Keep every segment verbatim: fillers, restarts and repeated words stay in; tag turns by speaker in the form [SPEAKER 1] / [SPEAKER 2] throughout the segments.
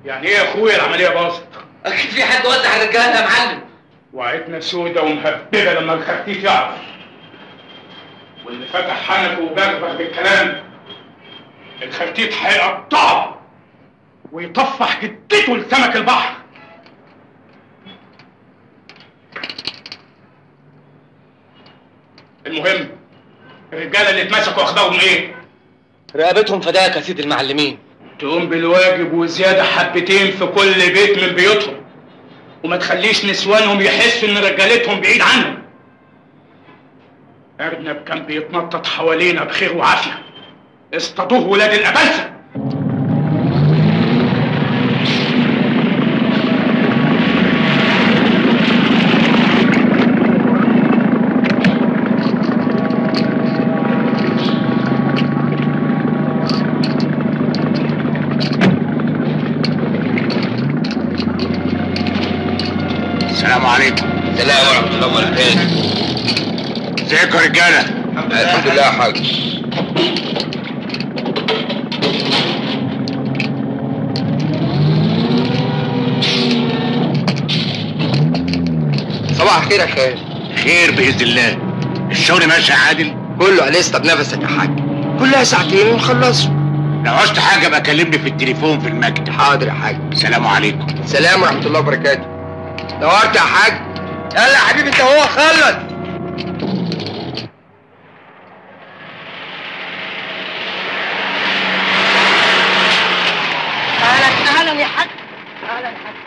[SPEAKER 1] يعني ايه يا اخويا العمليه باظت؟
[SPEAKER 2] اكيد في حد وزع الرجاله يا معلم.
[SPEAKER 1] وعيتنا سودة ومهببه لما الخفتيت يعرف، واللي فتح حنكه وبغبغ بالكلام الخفتيت هيقطعه ويطفح جدته لسمك البحر. المهم الرجاله اللي اتمسكوا اخبارهم ايه؟
[SPEAKER 2] رقبتهم فداك يا سيدي المعلمين.
[SPEAKER 1] تقوم بالواجب وزياده حبتين في كل بيت من بيوتهم، وما تخليش نسوانهم يحسوا ان رجالتهم بعيد عنهم. ارنب كان بيتنطط حوالينا بخير وعافيه، اصطادوه ولاد الابلسه.
[SPEAKER 3] السلام عليكم.
[SPEAKER 2] السلام ورحمة الله وبركاته.
[SPEAKER 3] ازيكم يا رجالة؟
[SPEAKER 2] الحمد لله يا حاج. صباح الخير يا خير.
[SPEAKER 3] خير بإذن الله. الشغل ماشي عادل؟
[SPEAKER 2] كله لسه بنفسك يا حاج، كلها ساعتين ونخلصه.
[SPEAKER 3] لو عوزت حاجة بقى كلمني في التليفون في المكتب.
[SPEAKER 2] حاضر يا حاج.
[SPEAKER 3] السلام عليكم.
[SPEAKER 2] السلام ورحمة الله وبركاته. نورت يا حاج. يلا يا حبيبي انت هو خلص.
[SPEAKER 4] اهلا اهلا يا حاج. اهلا يا حاج.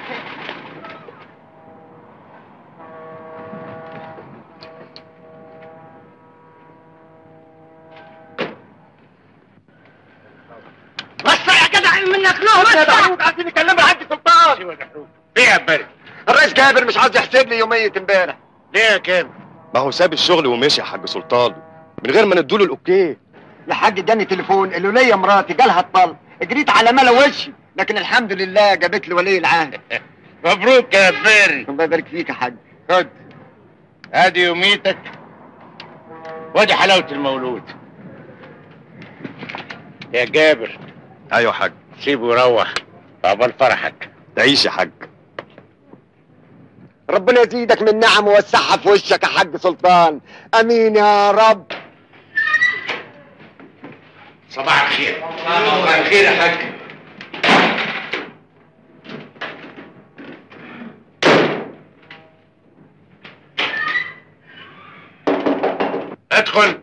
[SPEAKER 4] بس يا جدع منك له بس يا دحروج. عايزين نكلم الحاج سلطان.
[SPEAKER 3] ايوه يا دحروج. ايه يا بارد؟
[SPEAKER 2] الرئيس جابر مش عايز يحسب لي يومية امبارح.
[SPEAKER 3] ليه يا كامل؟
[SPEAKER 5] ما هو ساب الشغل ومشي يا حاج سلطان من غير ما ندوله الاوكي.
[SPEAKER 2] يا حاج اداني تليفون قال له ليا مراتي جالها الطلق، جريت على ملا وشي، لكن الحمد لله جابت لي ولي العهد.
[SPEAKER 3] مبروك يا بارد.
[SPEAKER 2] الله يبارك فيك يا حاج.
[SPEAKER 3] خد ادي يوميتك وادي حلاوة المولود. يا جابر.
[SPEAKER 5] ايوه يا حاج.
[SPEAKER 3] سيبه يروح عقبال فرحك.
[SPEAKER 5] تعيش يا حاج.
[SPEAKER 2] ربنا يزيدك من نعم ويوسعها في وشك يا حاج سلطان، امين يا رب.
[SPEAKER 3] صباح الخير.
[SPEAKER 2] صباح الخير يا حاج.
[SPEAKER 3] ادخل.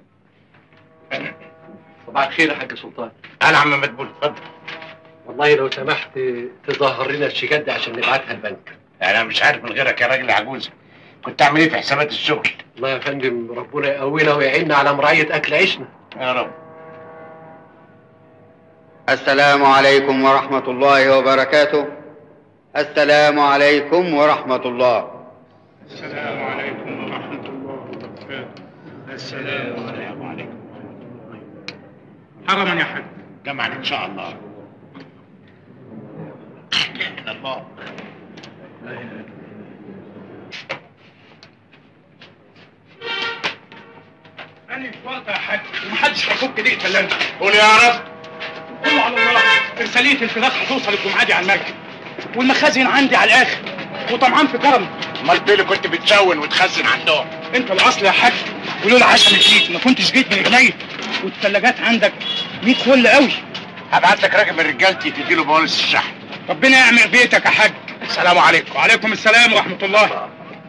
[SPEAKER 6] صباح الخير يا حاج سلطان.
[SPEAKER 3] انا عم مدبول اتفضل.
[SPEAKER 6] والله لو سمحت تظهر لنا الشيكات دي عشان نبعتها البنك.
[SPEAKER 3] انا مش عارف من غيرك يا راجل عجوز، كنت اعمل ايه في حسابات الشغل؟
[SPEAKER 6] الله يا فندم ربنا يقوينا ويعيننا على مراعية اكل عيشنا
[SPEAKER 3] يا رب.
[SPEAKER 2] السلام عليكم ورحمة الله وبركاته. السلام عليكم ورحمة الله.
[SPEAKER 1] السلام عليكم ورحمه الله وبركاته. السلام عليكم. حرما يا حاج.
[SPEAKER 3] جمعا ان شاء الله. لا اله الا الله.
[SPEAKER 1] أنا فرط يا حاج ومحدش هيفك دقيقة إلا أنت.
[SPEAKER 3] قول يا رب.
[SPEAKER 1] كله على الله. إرسالية الفراخ هتوصل الجمعة دي على المركب، والمخازن عندي على الآخر، وطمعان في كرم.
[SPEAKER 3] امال فين اللي كنت بتشون وتخزن عندهم؟
[SPEAKER 1] أنت الأصل يا حاج، ولولا عشان فيك ما كنتش جيت من رجليك، والثلاجات عندك مية فل قوي.
[SPEAKER 3] هبعت لك راجل من رجالتي تديله بوليس الشحن.
[SPEAKER 1] ربنا يعمر بيتك يا حاج.
[SPEAKER 3] السلام عليكم.
[SPEAKER 1] وعليكم السلام ورحمة الله.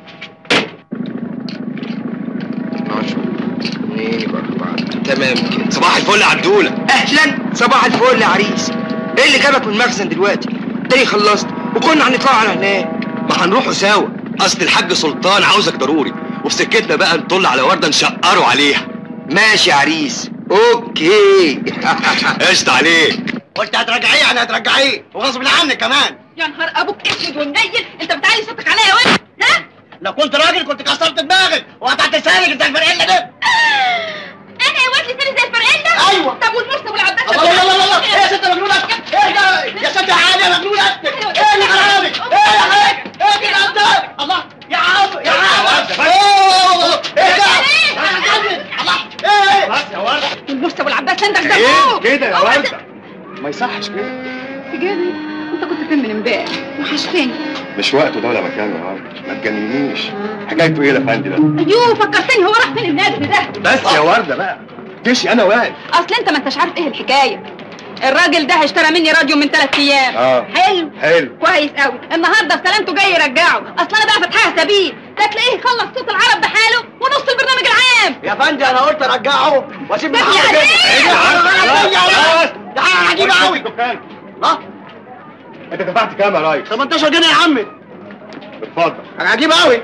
[SPEAKER 2] تمام كده. صباح الفل يا عبدولة. اهلا. صباح الفل يا عريس. ايه اللي جابك من المخزن دلوقتي؟ تاني خلصت وكنا هنطلع على هناك. ما هنروحوا سوا، اصل الحاج سلطان عاوزك ضروري، وفي سكتنا بقى نطل على ورده نشقروا عليها. ماشي يا عريس. اوكي. قشطة عليك.
[SPEAKER 4] قلت هترجعيه يعني هترجعيه وغصب عنك كمان. يا نهار ابوك اسود ومنيل، انت بتعلي صوتك عليا يا ولد. ها؟ لو كنت راجل كنت كسرت دماغك وقطعت لسانك زي الفرقله ده. انا يا واد لساني زي الفرقله؟ ايوه. طب والمرسى والعباس؟ الله الله الله الله. ايه يا ست مجنونه؟ ايه يا ست عادي يا مجنونه؟ ايه اللي حرامك؟ ايه يا حاج؟ ايه اللي قدامك؟ الله يا عم يا عم. ايه ده؟ الله ايه؟ خلاص يا ورده. المرسى والعباس عندك ده
[SPEAKER 1] ايه كده يا ورده؟ ما يصحش كده.
[SPEAKER 4] في جيبي. انت
[SPEAKER 7] انت كنت فين من امبارح؟ وحشتني.
[SPEAKER 5] مش وقته ده ولا مكانه يا ورده، ما تجننيش. حكايته ايه الافندي ده؟
[SPEAKER 7] ايوه فكرتني، هو راح فين النادي ده؟
[SPEAKER 5] بس يا ورده بقى، جيشي انا واقف.
[SPEAKER 7] اصل انت ما انتش عارف ايه الحكايه. الراجل ده اشترى مني راديو من ثلاث ايام.
[SPEAKER 5] اه
[SPEAKER 7] حلو
[SPEAKER 5] حلو
[SPEAKER 7] كويس قوي. النهارده بسلامته جاي يرجعه، اصل انا بقى فاتحاها سبيل، ده تلاقيه خلص صوت العرب بحاله ونص البرنامج العام.
[SPEAKER 4] يا فندي انا قلت ارجعه واسيب
[SPEAKER 7] ده
[SPEAKER 4] الحاجه
[SPEAKER 7] يعني
[SPEAKER 4] ايه؟ ده حاجه عجيبه قوي. اه
[SPEAKER 5] انت دفعت كام يا ريس؟
[SPEAKER 4] تمنتاشر جنيه يا عمي.
[SPEAKER 5] اتفضل.
[SPEAKER 4] حاجه عجيبه قوي.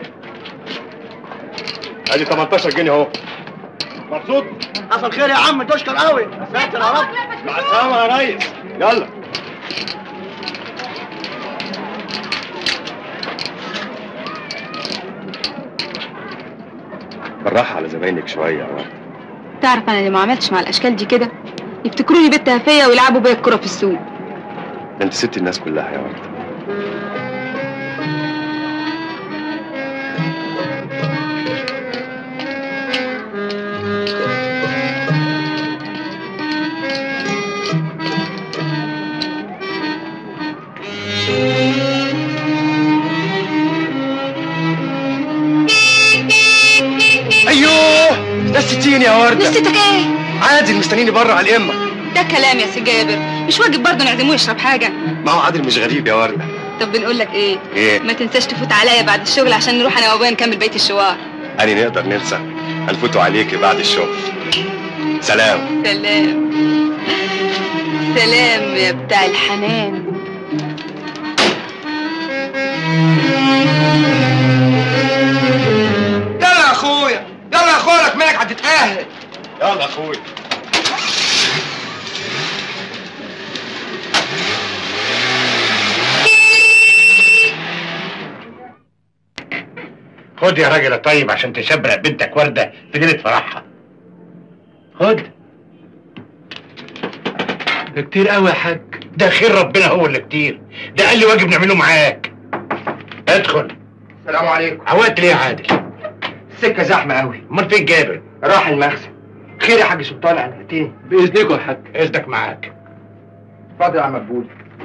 [SPEAKER 5] ادي تمنتاشر جنيه اهو. مبسوط؟
[SPEAKER 4] حصل خير يا عم، تشكر قوي. يا ساتر يا رب.
[SPEAKER 5] مع السلامه يا ريس. يلا. بالراحه على زباينك شويه يا ورده.
[SPEAKER 7] تعرف انا اللي ما عملتش مع الاشكال دي كده يفتكروني بنت هفيه ويلعبوا بيا الكره في السوق.
[SPEAKER 5] ده انت سبت الناس كلها يا ورده. ايوه نسيتيني يا ورده.
[SPEAKER 7] نسيتك ايه؟
[SPEAKER 5] عادل مستنيني بره على اليمه.
[SPEAKER 7] ده كلام يا سي جابر، مش واجب برضه نعزموه يشرب حاجه؟
[SPEAKER 5] ما هو عادل مش غريب يا ورده.
[SPEAKER 7] طب بنقول لك ايه؟
[SPEAKER 5] ايه؟
[SPEAKER 7] ما تنساش تفوت عليا بعد الشغل عشان نروح انا وابويا نكمل بقيه الشوار.
[SPEAKER 5] أني نقدر ننسى، هنفوتوا عليكي بعد الشغل. سلام.
[SPEAKER 7] سلام سلام يا بتاع الحنان.
[SPEAKER 2] يلا يا اخويا، يلا يا اخويا، لك مالك هتتأهل.
[SPEAKER 5] يلا يا اخويا.
[SPEAKER 3] خد يا راجل طيب عشان تشبرق بنتك ورده في ليله فرحها. خد.
[SPEAKER 6] ده كتير قوي يا حاج.
[SPEAKER 3] ده خير ربنا هو اللي كتير، ده قال لي واجب نعمله معاك. ادخل.
[SPEAKER 2] السلام عليكم.
[SPEAKER 3] عوقت ليه يا عادل؟
[SPEAKER 2] السكه زحمه قوي.
[SPEAKER 3] امال فين جابر؟
[SPEAKER 2] راح المخزن. خير يا حاج سلطان، قلقتني.
[SPEAKER 6] باذنكم يا حاج.
[SPEAKER 3] اذنك معاك.
[SPEAKER 2] اتفضل يا عم مقبول.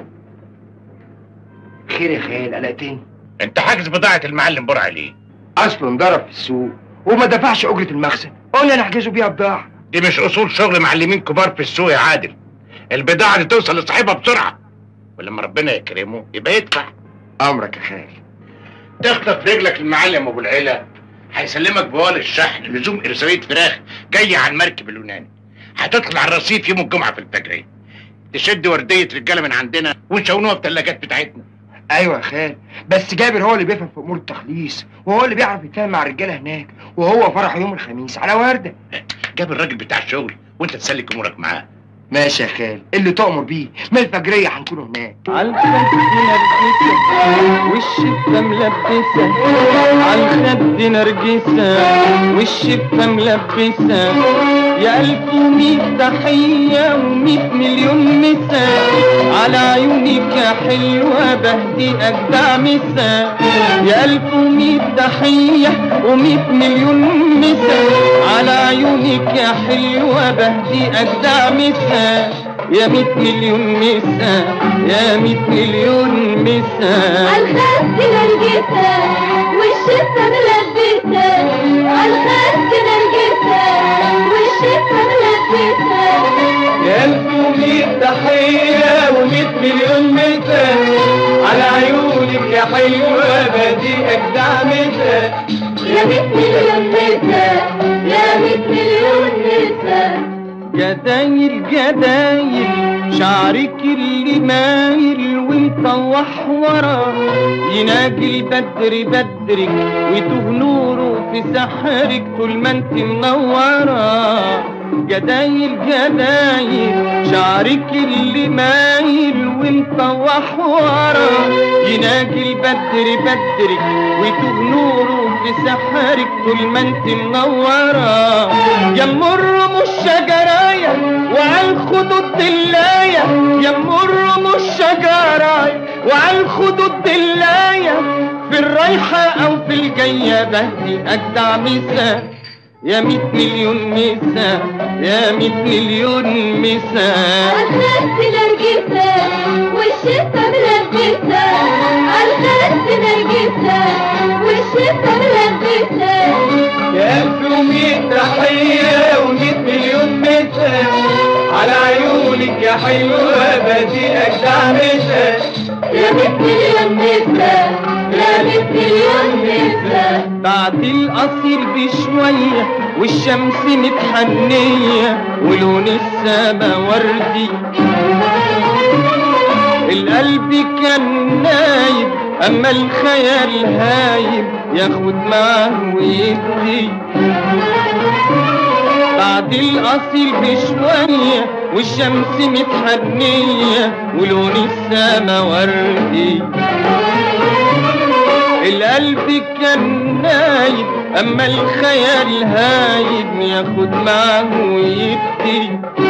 [SPEAKER 2] خير يا خال، قلقتني.
[SPEAKER 3] انت حاجز بضاعه المعلم برع ليه؟
[SPEAKER 2] اصله انضرب في السوق وما دفعش اجره المخزن، قلنا نحجزه بيها بضاعه.
[SPEAKER 3] دي مش اصول شغل معلمين كبار في السوق يا عادل. البضاعه دي توصل لصاحبها بسرعه، ولما ربنا يكرمه يبقى يدفع.
[SPEAKER 2] امرك يا خال.
[SPEAKER 3] تخطف رجلك المعلم ابو العيله هيسلمك بوال الشحن لزوم ارساليه فراخ جايه على المركب اليوناني، هتطلع على الرصيف يوم الجمعه في الفجريه، تشد ورديه رجاله من عندنا ونشونوها بثلاجات بتاعتنا.
[SPEAKER 2] ايوه يا خال، بس جابر هو اللي بيفهم في امور التخليص، وهو اللي بيعرف يتفاهم مع الرجاله هناك، وهو فرح يوم الخميس على ورده.
[SPEAKER 3] جاب الراجل بتاع الشغل وانت تسلك امورك معاه.
[SPEAKER 2] ماشي يا خال، اللي تؤمر بيه، من الفجريه هنكون هناك.
[SPEAKER 8] عالخد نرجسة والشفة ملبسة، عالخد نرجسة والشفة ملبسة، يا ألف ومية تحية ومية مليون مسا، على عيونك يا حلوة بهدي أجدع مسا، يا ألف ومية تحية ومية مليون مسا، على عيونك يا حلوة بهدي أجدع مسا، يا مية مليون مسا، يا مية مليون مسا.
[SPEAKER 9] عالخد نرجسة والشفة ملبسة، عالخد نرجسة والشفة ملبسة،
[SPEAKER 8] يا ألف ومية تحية ومية مليون مسا، على عيونك يا حلوة بدي أجدع مسا،
[SPEAKER 9] يا مية مليون مسا، يا مية مليون مسا.
[SPEAKER 8] جدايل جدايل شعرك اللي مايل ومطوح ورا، يناجي البدر بدرك ويتوه نوره في سحرك طول ما انت منورة. جدايل جدايل شعرك اللي مايل ومطوح ورا، يناجي البدر بدرك ويتوه نوره في سحرك طول ما انت منورة. يمر مش شجرايا وعالخدود دلايا، يمر مش شجرايا وعالخدود دلايا، في الرايحة او في الجاية بهدي اجدع مسا، يا مية مليون مسا، يا مية مليون مسا.
[SPEAKER 9] عالخد نرجسة والشتا ملبسة عالخد نرجسة والشتا ملبسة.
[SPEAKER 8] يا ألف ومية تحية ومية مليون مسا على عيونك يا حلوة بدي أجدع مسا.
[SPEAKER 9] يا مية مليون مسا يا مية مليون مسا.
[SPEAKER 8] بعد القصير بشوية والشمس متحنية ولون السما وردي، القلب كان نايم أما الخيال هايم ياخد معاه ويدي. بعد القصير بشوية والشمس متحنية ولون السما وردي، القلب كان نايم أما الخيال هايم ياخد معاه ويدي.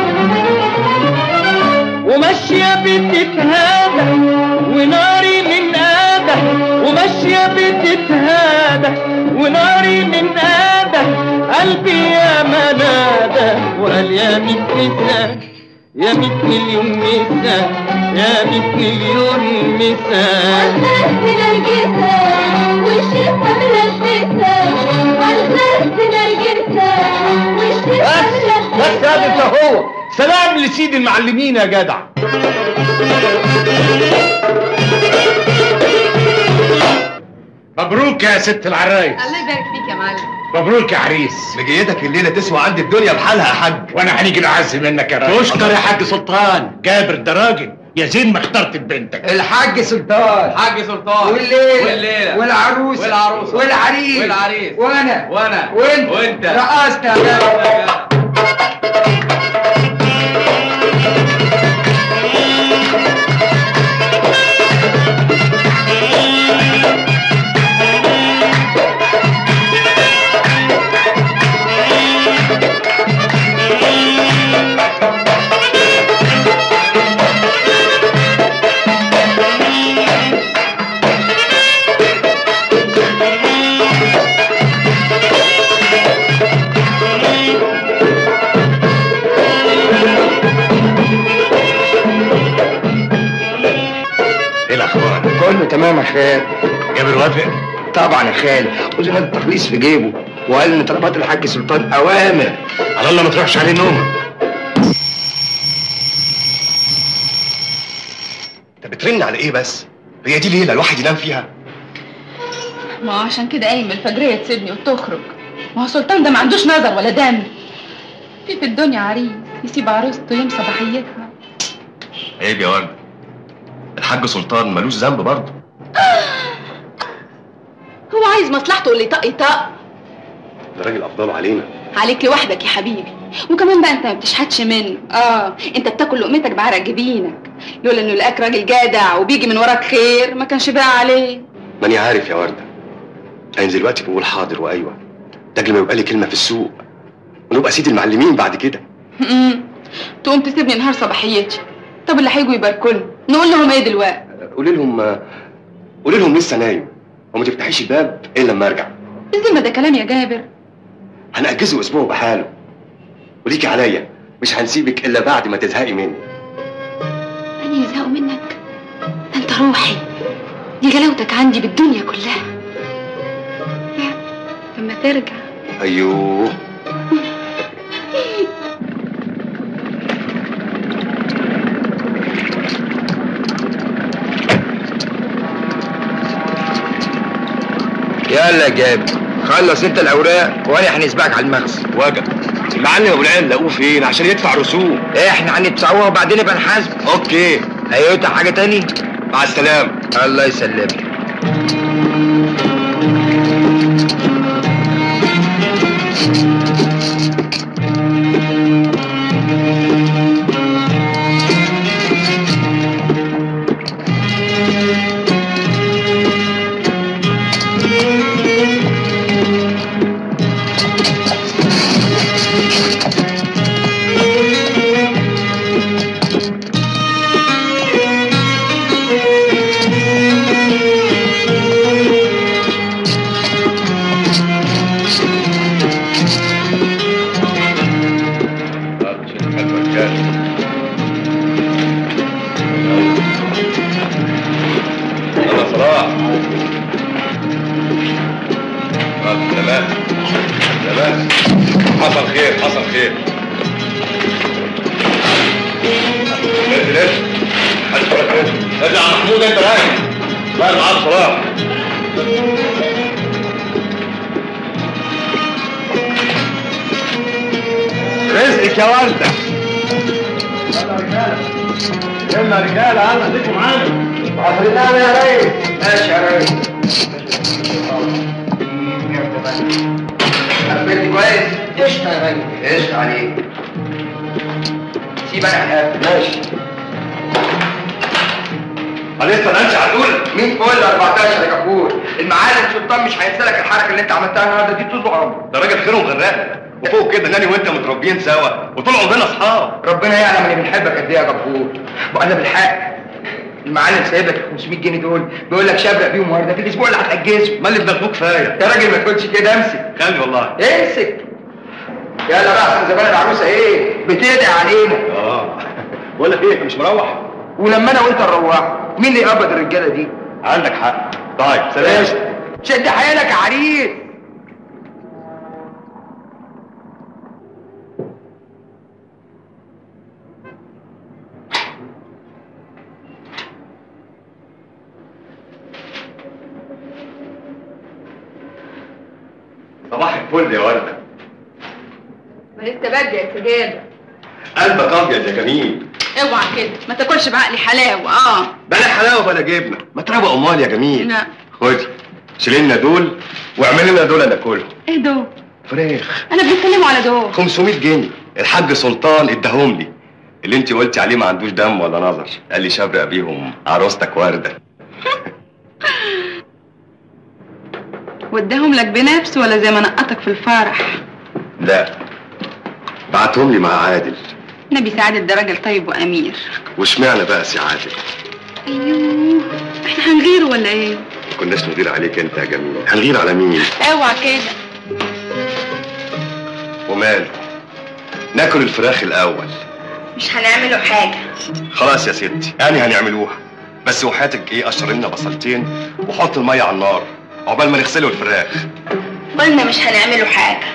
[SPEAKER 8] وماشية بتتهادى وناري من آده، وماشية بتتهادى وناري من آده، قلبي يا منادى وقال يا ميت مسا يا ميت مليون مسا يا ميت مليون مسا.
[SPEAKER 9] عالخد نرجسة والشتا ملبسة عالخد نرجسة والشتا ملبسة.
[SPEAKER 6] بس هذا انت هو سلام لسيد المعلمين يا جدع.
[SPEAKER 3] مبروك يا ست العرايس.
[SPEAKER 7] الله يبارك فيك يا معلم.
[SPEAKER 3] مبروك يا عريس.
[SPEAKER 5] مجيتك الليله تسوى عندي الدنيا بحالها يا حاج.
[SPEAKER 3] وانا هنيجي نعزي منك يا راجل.
[SPEAKER 6] تشكر يا حاج سلطان.
[SPEAKER 3] جابر ده راجل يا زين ما اخترت بنتك.
[SPEAKER 2] الحاج سلطان
[SPEAKER 10] حاج سلطان
[SPEAKER 2] والليله
[SPEAKER 10] والليله
[SPEAKER 2] والعروسه
[SPEAKER 10] والعروسه
[SPEAKER 2] والعريس
[SPEAKER 10] والعريس
[SPEAKER 2] وانا
[SPEAKER 10] وانا
[SPEAKER 2] وانت
[SPEAKER 10] وانت
[SPEAKER 2] رقصنا يا جدع. كله تمام يا خال.
[SPEAKER 3] جابر وافق؟
[SPEAKER 2] طبعا يا خال، وزن التخليص في جيبه وقال ان طلبات الحاج سلطان اوامر.
[SPEAKER 3] على الله ما تروحش عليه نومه.
[SPEAKER 5] انت بترن على ايه بس؟ هي دي ليله الواحد ينام فيها؟
[SPEAKER 7] ما هو عشان كده قايم الفجرية تسيبني وتخرج. ما هو سلطان ده ما عندوش نظر ولا دم. في في الدنيا عريس يسيب عروسته يوم صباحيتها.
[SPEAKER 5] عيب يا ورد، الحاج سلطان ملوش ذنب برضه.
[SPEAKER 7] هو عايز مصلحته اللي طق يطق.
[SPEAKER 5] ده راجل افضله علينا.
[SPEAKER 7] عليك لوحدك يا حبيبي، وكمان بقى انت ما بتشحتش منه. اه انت بتاكل لقمتك بعرق جبينك، لولا انه لقاك راجل جدع وبيجي من وراك خير ما كانش بقى عليه.
[SPEAKER 5] ماني عارف يا ورده، انا دلوقتي بقول حاضر وايوه، ده قبل ما يبقى لي كلمه في السوق ونبقى سيد المعلمين بعد كده.
[SPEAKER 7] امم تقوم تسيبني نهار صباحيتي. طب اللي هيجوا يباركولنا نقول لهم ايه دلوقتي؟
[SPEAKER 5] قولي لهم قولي لهم لسه نايم وما تفتحيش الباب الا لما ارجع.
[SPEAKER 7] ازاي ما ده كلام يا جابر؟
[SPEAKER 5] هنأجزه اسبوع بحاله، وليكي عليا مش هنسيبك الا بعد ما تزهقي مني.
[SPEAKER 7] أنا يزهقوا منك؟ ده انت روحي، دي جلاوتك عندي بالدنيا كلها. لا لما ترجع.
[SPEAKER 5] ايوه
[SPEAKER 2] يلا يا جابر خلص انت الاوراق وانا هنسبقك على المخزن.
[SPEAKER 5] واجب. المعلم ابو العين لقوه فين عشان يدفع رسوم؟
[SPEAKER 2] احنا هندفعوها وبعدين نبقى نحاسبه.
[SPEAKER 5] اوكي.
[SPEAKER 2] ايوه حاجه تاني؟
[SPEAKER 5] مع السلامه.
[SPEAKER 2] الله يسلمك.
[SPEAKER 5] تقلقش. حد ولا كده. ارجع يا محمود انت راجع. لا انا معاك صلاح. رزقك يا والده. يلا رجاله يلا خليكم معانا. عفريتنا يا ريس.
[SPEAKER 2] ماشي يا ريس. قفلت كويس؟ قشطة يا ريس. قشطة عليك. سيب انا هقفل. ماشي.
[SPEAKER 5] لسه نانسي هتقول
[SPEAKER 2] مين فل أربعتاشر يا كفور. المعالم سلطان مش هينسى لك الحركه اللي انت عملتها النهارده دي طول عمره.
[SPEAKER 5] ده راجل خير وغراق. وفوق كده ناني وانت متربيين سوا وطول عمرنا اصحاب.
[SPEAKER 2] ربنا يعلم اني بنحبك قد ايه يا كفور. وانا بالحق المعلم سايب لك خمسمية جنيه دول بيقول لك شبرق بيهم النهارده في الاسبوع اللي هتاجزه.
[SPEAKER 5] ما اللي بناخدوه كفايه.
[SPEAKER 2] يا راجل ما تقولش كده. امسك.
[SPEAKER 5] خلي والله.
[SPEAKER 2] امسك. يلا بقى احسن زمان العروسه ايه بتدعي علينا.
[SPEAKER 5] اه بقول لك ايه انت مش مروح؟
[SPEAKER 2] ولما انا وانت نروح مين اللي يقبض الرجاله دي؟
[SPEAKER 5] عندك حق. طيب سلام.
[SPEAKER 2] شد حيلك يا عريس.
[SPEAKER 5] صباح الفل يا ورده.
[SPEAKER 7] ما لسه بدري يا سجاده.
[SPEAKER 5] قلبك ابيض يا جميل.
[SPEAKER 7] اوعى كده ما تاكلش بعقلي حلاوه. اه
[SPEAKER 5] بلا حلاوه بلا جبنه. ما تروق امال يا جميل.
[SPEAKER 7] لا
[SPEAKER 5] خدي شيل لنا دول واعمل لنا دول ناكلهم.
[SPEAKER 7] ايه دول؟
[SPEAKER 5] فراخ.
[SPEAKER 7] انا بنتكلموا على دول.
[SPEAKER 5] خمسمية جنيه الحاج سلطان اداهم لي. اللي انت قلتي عليه ما عندوش دم ولا نظر. قال لي شبرق بيهم عروستك ورده.
[SPEAKER 7] وداهم لك بنفسه ولا زي ما نقطك في الفرح؟
[SPEAKER 5] لا بعتهم لي مع عادل.
[SPEAKER 7] نبي سعادل ده راجل طيب وامير.
[SPEAKER 5] واشمعنى بقى سي عادل؟
[SPEAKER 7] ايوه احنا هنغيره ولا ايه؟
[SPEAKER 5] ما كناش نغير عليك انت يا جميل. هنغير على مين؟
[SPEAKER 7] اوعى كده.
[SPEAKER 5] وماله؟ ناكل الفراخ الاول.
[SPEAKER 7] مش هنعمله حاجه.
[SPEAKER 5] خلاص يا ستي يعني هنعملوها. بس وحياتك ايه قشر لنا بصلتين وحط الميه على النار عقبال ما نغسله الفراخ.
[SPEAKER 7] قلنا مش هنعمله حاجه.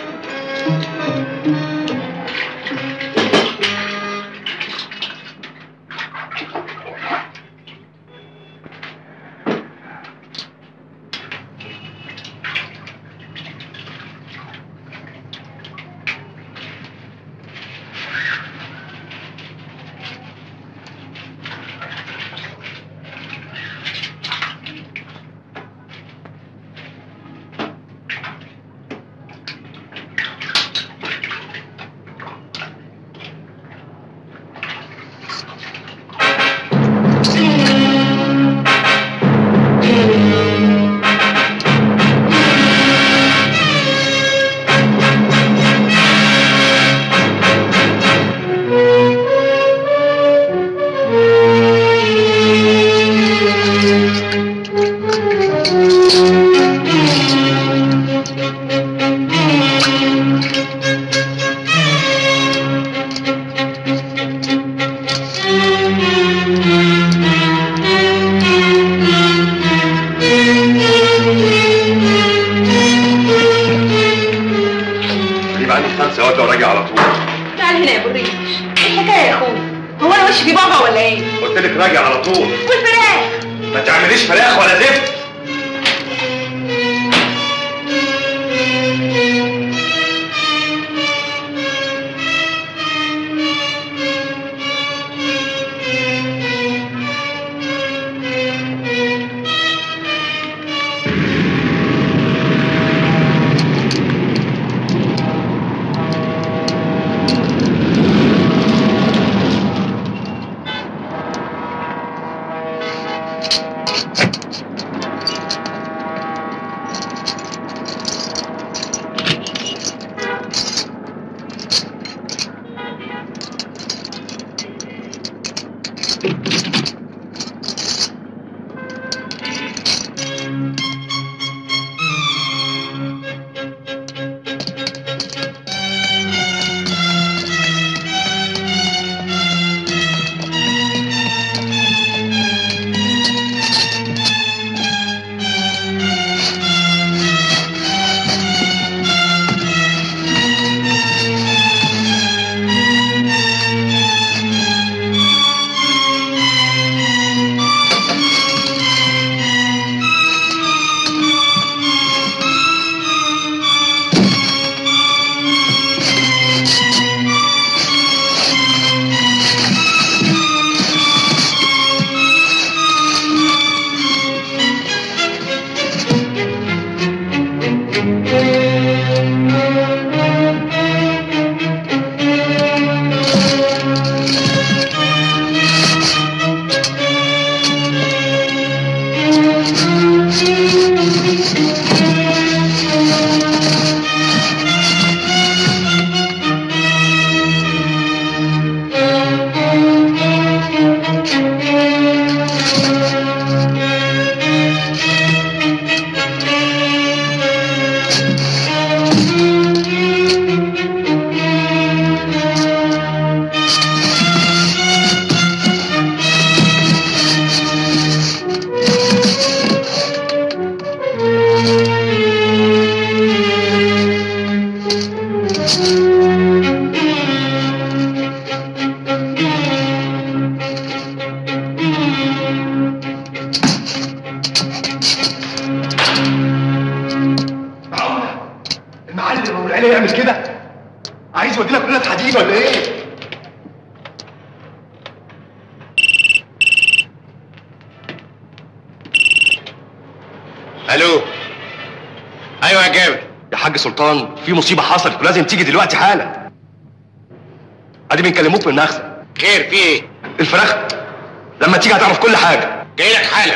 [SPEAKER 5] الو.
[SPEAKER 3] ايوه يا جابر.
[SPEAKER 5] يا حاج سلطان، في مصيبه حصلت ولازم تيجي دلوقتي حالا. ادي بنكلموك من المخزن.
[SPEAKER 3] خير، في ايه؟
[SPEAKER 5] الفراخ لما تيجي هتعرف كل حاجه.
[SPEAKER 3] جاي لك حالا.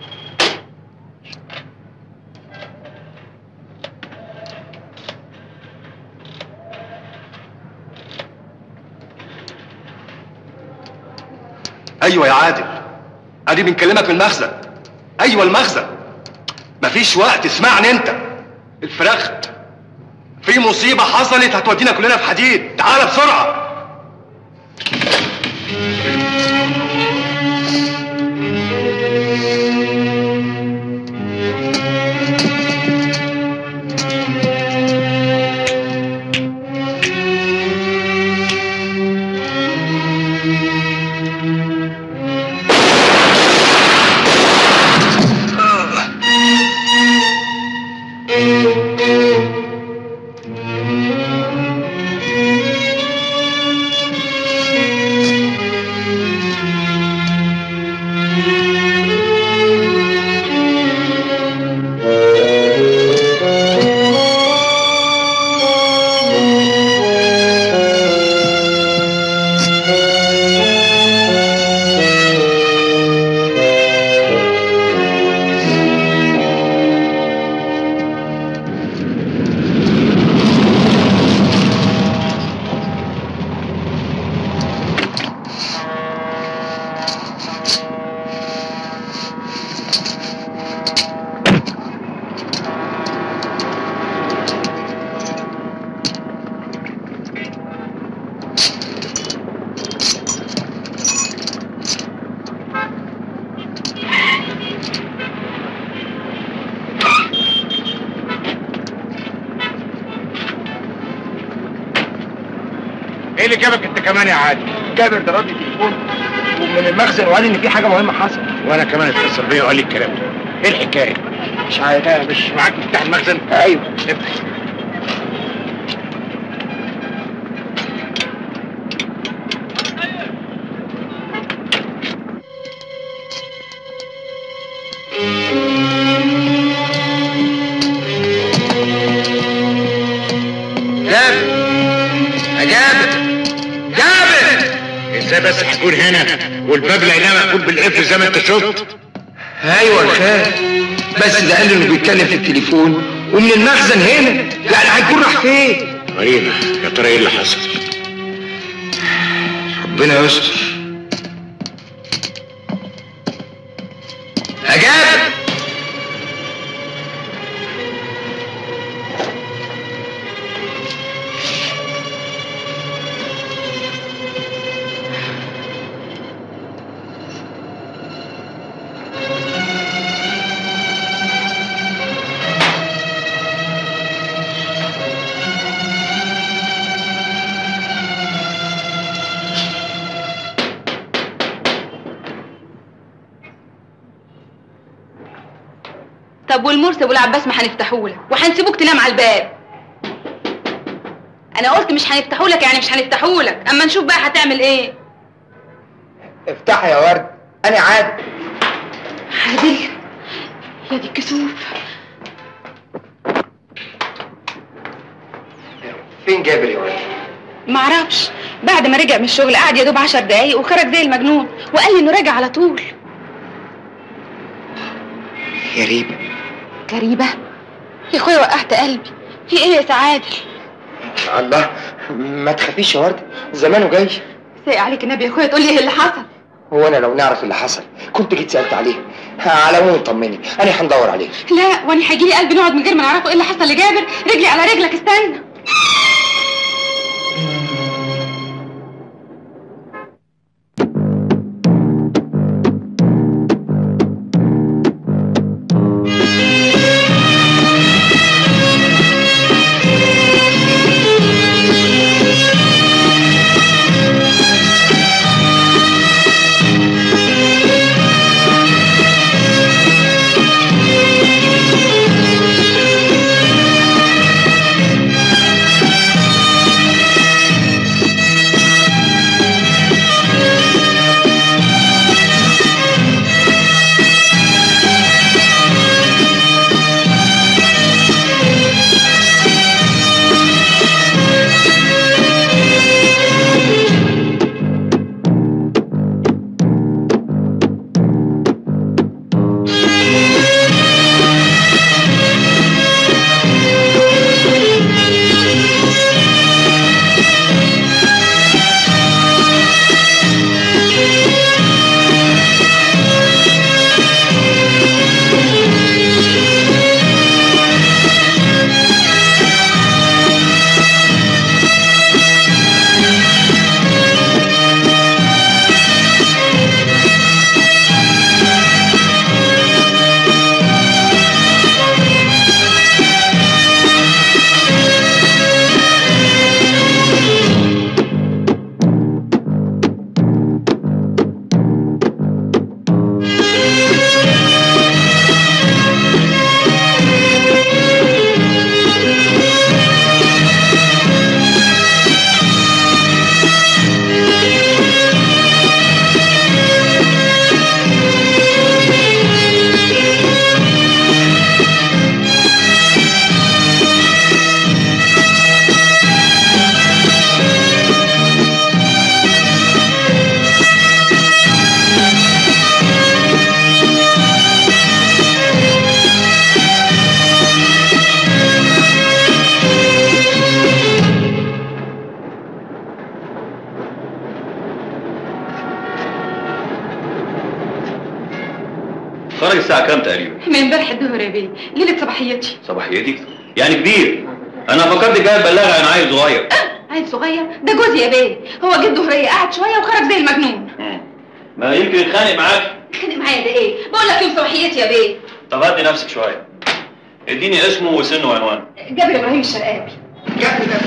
[SPEAKER 5] ايوه يا عادل، ادي بنكلمك من المخزن. ايوه المخزن. مفيش وقت، اسمعني انت. الفراخ في مصيبه حصلت هتودينا كلنا في حديد. تعال بسرعه.
[SPEAKER 3] ايه اللي جابك انت كمان يا عادل؟
[SPEAKER 2] جابر ضرب لي تليفون ومن المخزن وقال ان في حاجه مهمه حصلت.
[SPEAKER 3] وانا كمان اتصل بيا وقال لي الكلام ده. ايه الحكايه؟
[SPEAKER 2] مش عارف.
[SPEAKER 3] مش معاك مفتاح المخزن؟
[SPEAKER 2] ايوه.
[SPEAKER 3] افتح.
[SPEAKER 2] جابر يا جابر جابر.
[SPEAKER 3] ازاي بس هتكون هنا والباب لقيناه مقفول بالقفل زي ما انت شفت؟
[SPEAKER 2] ايوه الخال، بس ده قال لي انه بيتكلم في التليفون ومن المخزن هنا، يعني هيكون راح فين؟
[SPEAKER 3] غريبة، يا ترى ايه اللي حصل؟
[SPEAKER 2] ربنا يستر. يا جابر.
[SPEAKER 7] طب والمرسي والعباس ما هنفتحولك وهنسيبوك تنام على الباب. انا قلت مش هنفتحولك يعني مش هنفتحولك، اما نشوف بقى هتعمل ايه.
[SPEAKER 2] افتحي يا ورد، انا عادل.
[SPEAKER 7] عادل يا دي الكسوف.
[SPEAKER 2] فين جابر يا ورد؟
[SPEAKER 7] معرفش، بعد ما رجع من الشغل قعد يا دوب عشر دقايق وخرج زي المجنون وقال لي انه راجع على طول.
[SPEAKER 2] غريبة.
[SPEAKER 7] غريبة؟ يا اخويا وقعت قلبي. في ايه يا سعادل؟
[SPEAKER 2] الله، ما تخافيش يا ورد، زمانه جاي.
[SPEAKER 7] سايق عليك النبي يا اخويا تقول لي ايه اللي حصل.
[SPEAKER 2] هو انا لو نعرف اللي حصل كنت جيت سالت عليه. على العموم طمني، انا هندور عليه.
[SPEAKER 7] لا، وانا هيجي لي قلبي نقعد من غير ما نعرفه ايه اللي حصل لجابر. رجلي على رجلك، استنى.
[SPEAKER 5] خرج الساعة كام تقريبا؟
[SPEAKER 7] من امبارح الظهر يا بيه، ليلة صباحيتي.
[SPEAKER 5] صباحيتك؟ يعني كبير. أنا فكرت جاي تبلغي عن عيل صغير.
[SPEAKER 7] أه عيل صغير؟ ده جوزي يا بيه، هو جه الظهرية قعد شوية وخرج زي المجنون.
[SPEAKER 5] ما يمكن يتخانق معاك؟
[SPEAKER 7] يتخانق معايا ده إيه؟ بقول لك يوم صباحيتي يا بيه.
[SPEAKER 5] طب هدي نفسك شوية. اديني اسمه وسنه وعنوانه.
[SPEAKER 7] جابر إبراهيم الشرقاوي.
[SPEAKER 2] جابر جابر.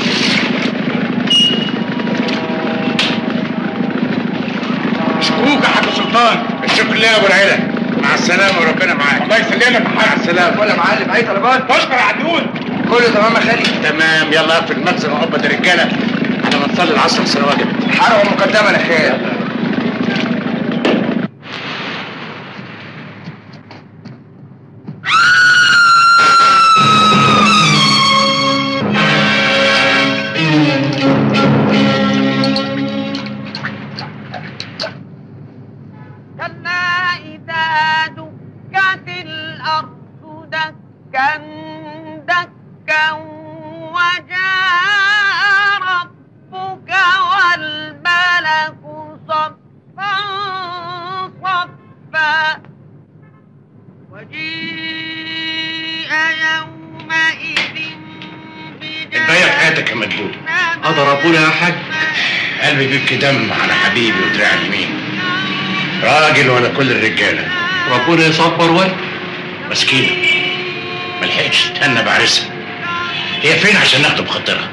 [SPEAKER 3] شكوك يا حاج سلطان. الشكر لله يا ابو العيله. مع السلامه وربنا معاك. الله يسلمك. مع السلامه.
[SPEAKER 2] ولا معلم اي طلبات؟
[SPEAKER 3] تشكر يا عدول.
[SPEAKER 2] كله تمام يا خالي.
[SPEAKER 3] تمام. يلا اقفل المخزن وقبض الرجاله على ما نصلي العصر في واجب.
[SPEAKER 2] حرقه مقدما يا خير.
[SPEAKER 3] الباقي في حياتك يا مدبول.
[SPEAKER 6] قدر ربنا يا حاج.
[SPEAKER 3] قلبي بيبكي دم على حبيبي ودراع اليمين. راجل ولا كل الرجاله.
[SPEAKER 6] ربنا يصبر وجهك.
[SPEAKER 3] مسكينه ملحقتش تهنى بعرسها. هي فين عشان ناخده بخاطرها؟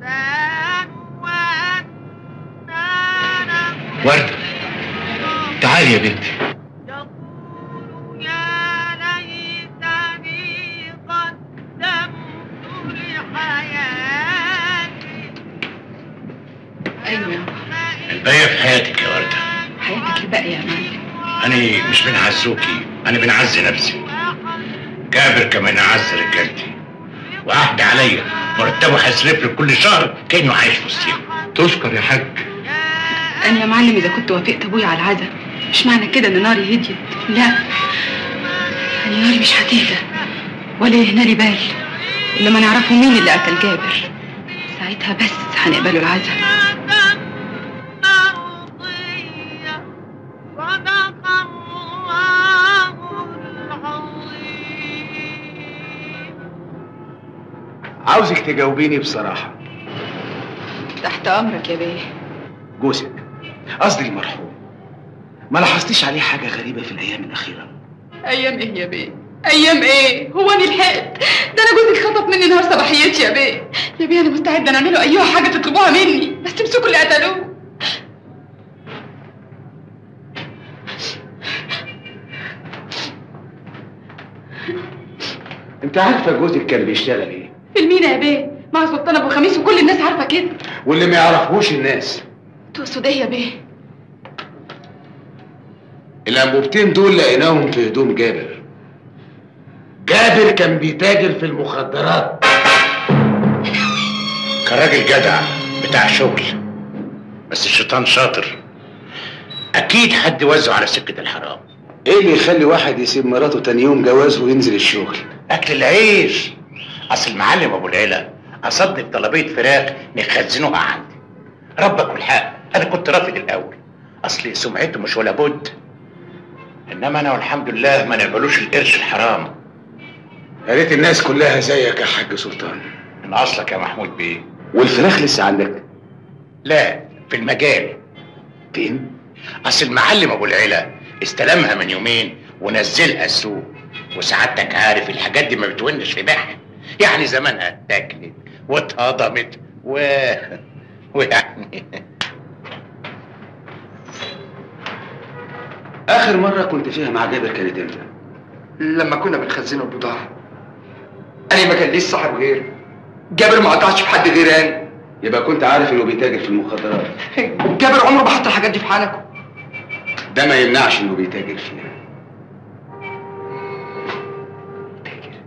[SPEAKER 6] وردة تعالي يا بنتي.
[SPEAKER 7] ايوه
[SPEAKER 3] الباقية في حياتك يا وردة.
[SPEAKER 7] حياتك الباقية يا معلم.
[SPEAKER 3] أنا مش بنعزوكي، أنا بنعزي نفسي. جابر كمان أعز رجالتي. وعهد عليا مرتبه هيصرف لي كل شهر كأنه عايش في وسطيهم.
[SPEAKER 6] تشكر يا حاج.
[SPEAKER 7] انا يا معلم اذا كنت وافقت ابويا على العزا مش معنى كده ان ناري هديت، لا انا ناري مش هتهدى ولا يهنالي بال الا ما نعرفوا مين اللي قتل جابر. ساعتها بس هنقبلوا العزا.
[SPEAKER 10] عاوزك تجاوبيني بصراحة.
[SPEAKER 7] تحت امرك يا بيه.
[SPEAKER 10] جوزك قصدي المرحوم ما لاحظتيش عليه حاجة غريبة في الأيام الأخيرة؟
[SPEAKER 7] ايام ايه يا بيه؟ ايام ايه؟ هو انا لحقت؟ ده انا جوزي اتخطف مني نهار صباحيتي يا بيه. يا بيه انا مستعده نعمله ايها حاجه تطلبوها مني بس تمسكوا اللي قتلوه.
[SPEAKER 10] انت عارفة جوزك كان بيشتغل ايه؟
[SPEAKER 7] في المينا يا بيه مع سلطان ابو خميس وكل الناس عارفه كده.
[SPEAKER 10] واللي ما يعرفوش الناس.
[SPEAKER 7] تقصد ايه يا بيه؟
[SPEAKER 10] الانبوبتين دول لقيناهم في هدوم جابر. جابر كان بيتاجر في المخدرات.
[SPEAKER 3] كان راجل جدع بتاع شغل بس الشيطان شاطر. اكيد حد وزعه على سكه الحرام.
[SPEAKER 10] ايه اللي يخلي واحد يسيب مراته تاني يوم جوازه وينزل الشغل؟
[SPEAKER 3] اكل العيش. اصل المعلم ابو العيله اصدق طلبيه فراخ نخزنوها عندي. ربك والحق انا كنت رافض الاول اصل سمعته مش ولا بد. انما انا والحمد لله ما نقبلوش القرش الحرام.
[SPEAKER 10] يا ريت الناس كلها زيك يا حاج سلطان.
[SPEAKER 3] من اصلك يا محمود بيه.
[SPEAKER 10] والفراخ لسه عندك؟
[SPEAKER 3] لا في المجال.
[SPEAKER 10] فين؟
[SPEAKER 3] اصل المعلم ابو العيله استلمها من يومين ونزلها السوق. وسعادتك عارف الحاجات دي ما بتونش في بيعها. يعني زمانها اتاكلت واتهضمت و ويعني
[SPEAKER 10] اخر مرة كنت فيها مع جابر كانت امتى؟
[SPEAKER 2] لما كنا بنخزنه البضاعة. انا ما كان ليش صاحب غيره. جابر ما قطعش في حد غير انا.
[SPEAKER 10] يبقى كنت عارف انه بيتاجر في المخدرات.
[SPEAKER 2] جابر عمره ما حط الحاجات دي في حالكم.
[SPEAKER 10] ده ما يمنعش انه بيتاجر فيها. تاجر.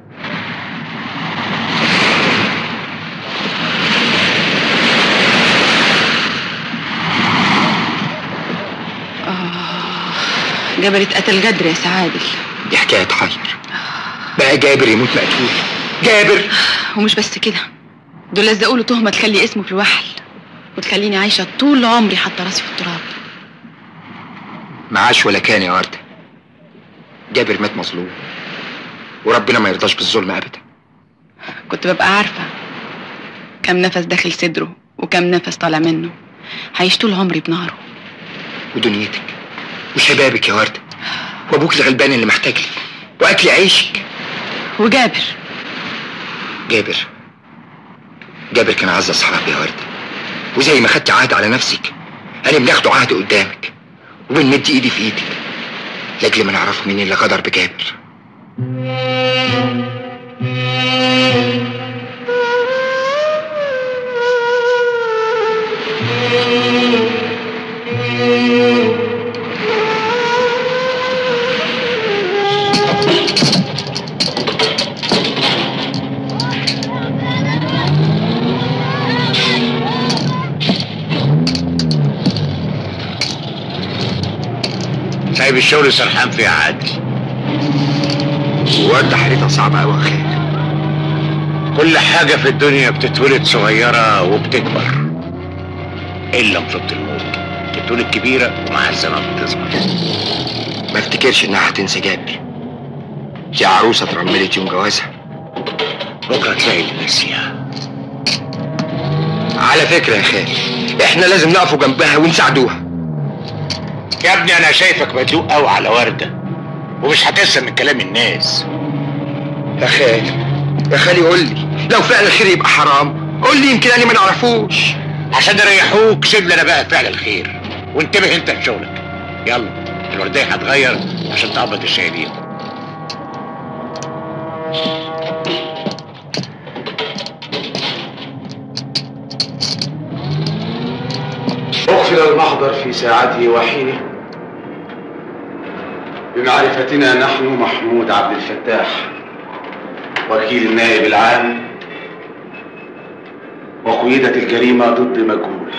[SPEAKER 7] آه جابر اتقتل جدر يا سعادل.
[SPEAKER 2] دي حكاية تحير. بقى جابر يموت مقتول. جابر.
[SPEAKER 7] ومش بس كده دول لزقوا له تهمة تخلي اسمه في الوحل وتخليني عايشة طول عمري حاطة راسي في التراب.
[SPEAKER 2] معاش ولا كان يا وردة. جابر مات مظلوم، وربنا ما يرضاش بالظلم ابدا.
[SPEAKER 7] كنت ببقى عارفة كم نفس داخل صدره وكم نفس طالع منه، هيعيش طول عمري بنهره.
[SPEAKER 2] ودنيتك وشبابك يا وردة، وابوك الغلبان اللي محتاج لي واكل عيشك.
[SPEAKER 7] وجابر
[SPEAKER 2] جابر جابر كان اعز اصحابي يا وردة، وزي ما خدت عهد على نفسك انا بناخده عهد قدامك، وبنمد ايدي في ايدك لاجل ما نعرف مين اللي غدر بجابر.
[SPEAKER 3] سايب الشغل سرحان فيه عادي.
[SPEAKER 2] وانت حالتها صعبة قوي يا خالد.
[SPEAKER 3] كل حاجة في الدنيا بتتولد صغيرة وبتكبر، إلا مصيبة الموت بتتولد كبيرة ومع الزمن بتصغر.
[SPEAKER 2] ما افتكرش إنها هتنسى جابر، دي عروسة اترملت يوم جوازها،
[SPEAKER 3] بكرة تلاقي اللي ناسيها.
[SPEAKER 2] على فكرة يا خالد، إحنا لازم نقفوا جنبها ونساعدوها.
[SPEAKER 3] يا ابني أنا شايفك مدلوق قوي على وردة، ومش هتنسى من كلام الناس.
[SPEAKER 2] يا خالي يا خالي قول لي، لو فعل الخير يبقى حرام قول لي، يمكن انا ما نعرفوش.
[SPEAKER 3] عشان يريحوك سيب لي انا بقى فعل الخير، وانتبه انت لشغلك. يلا الوردية هتغير عشان تقبض الشاهدين.
[SPEAKER 10] أقفل المحضر في ساعته وحينه بمعرفتنا نحن محمود عبد الفتاح وكيل النائب العام، وقيدت الجريمة ضد مجهول.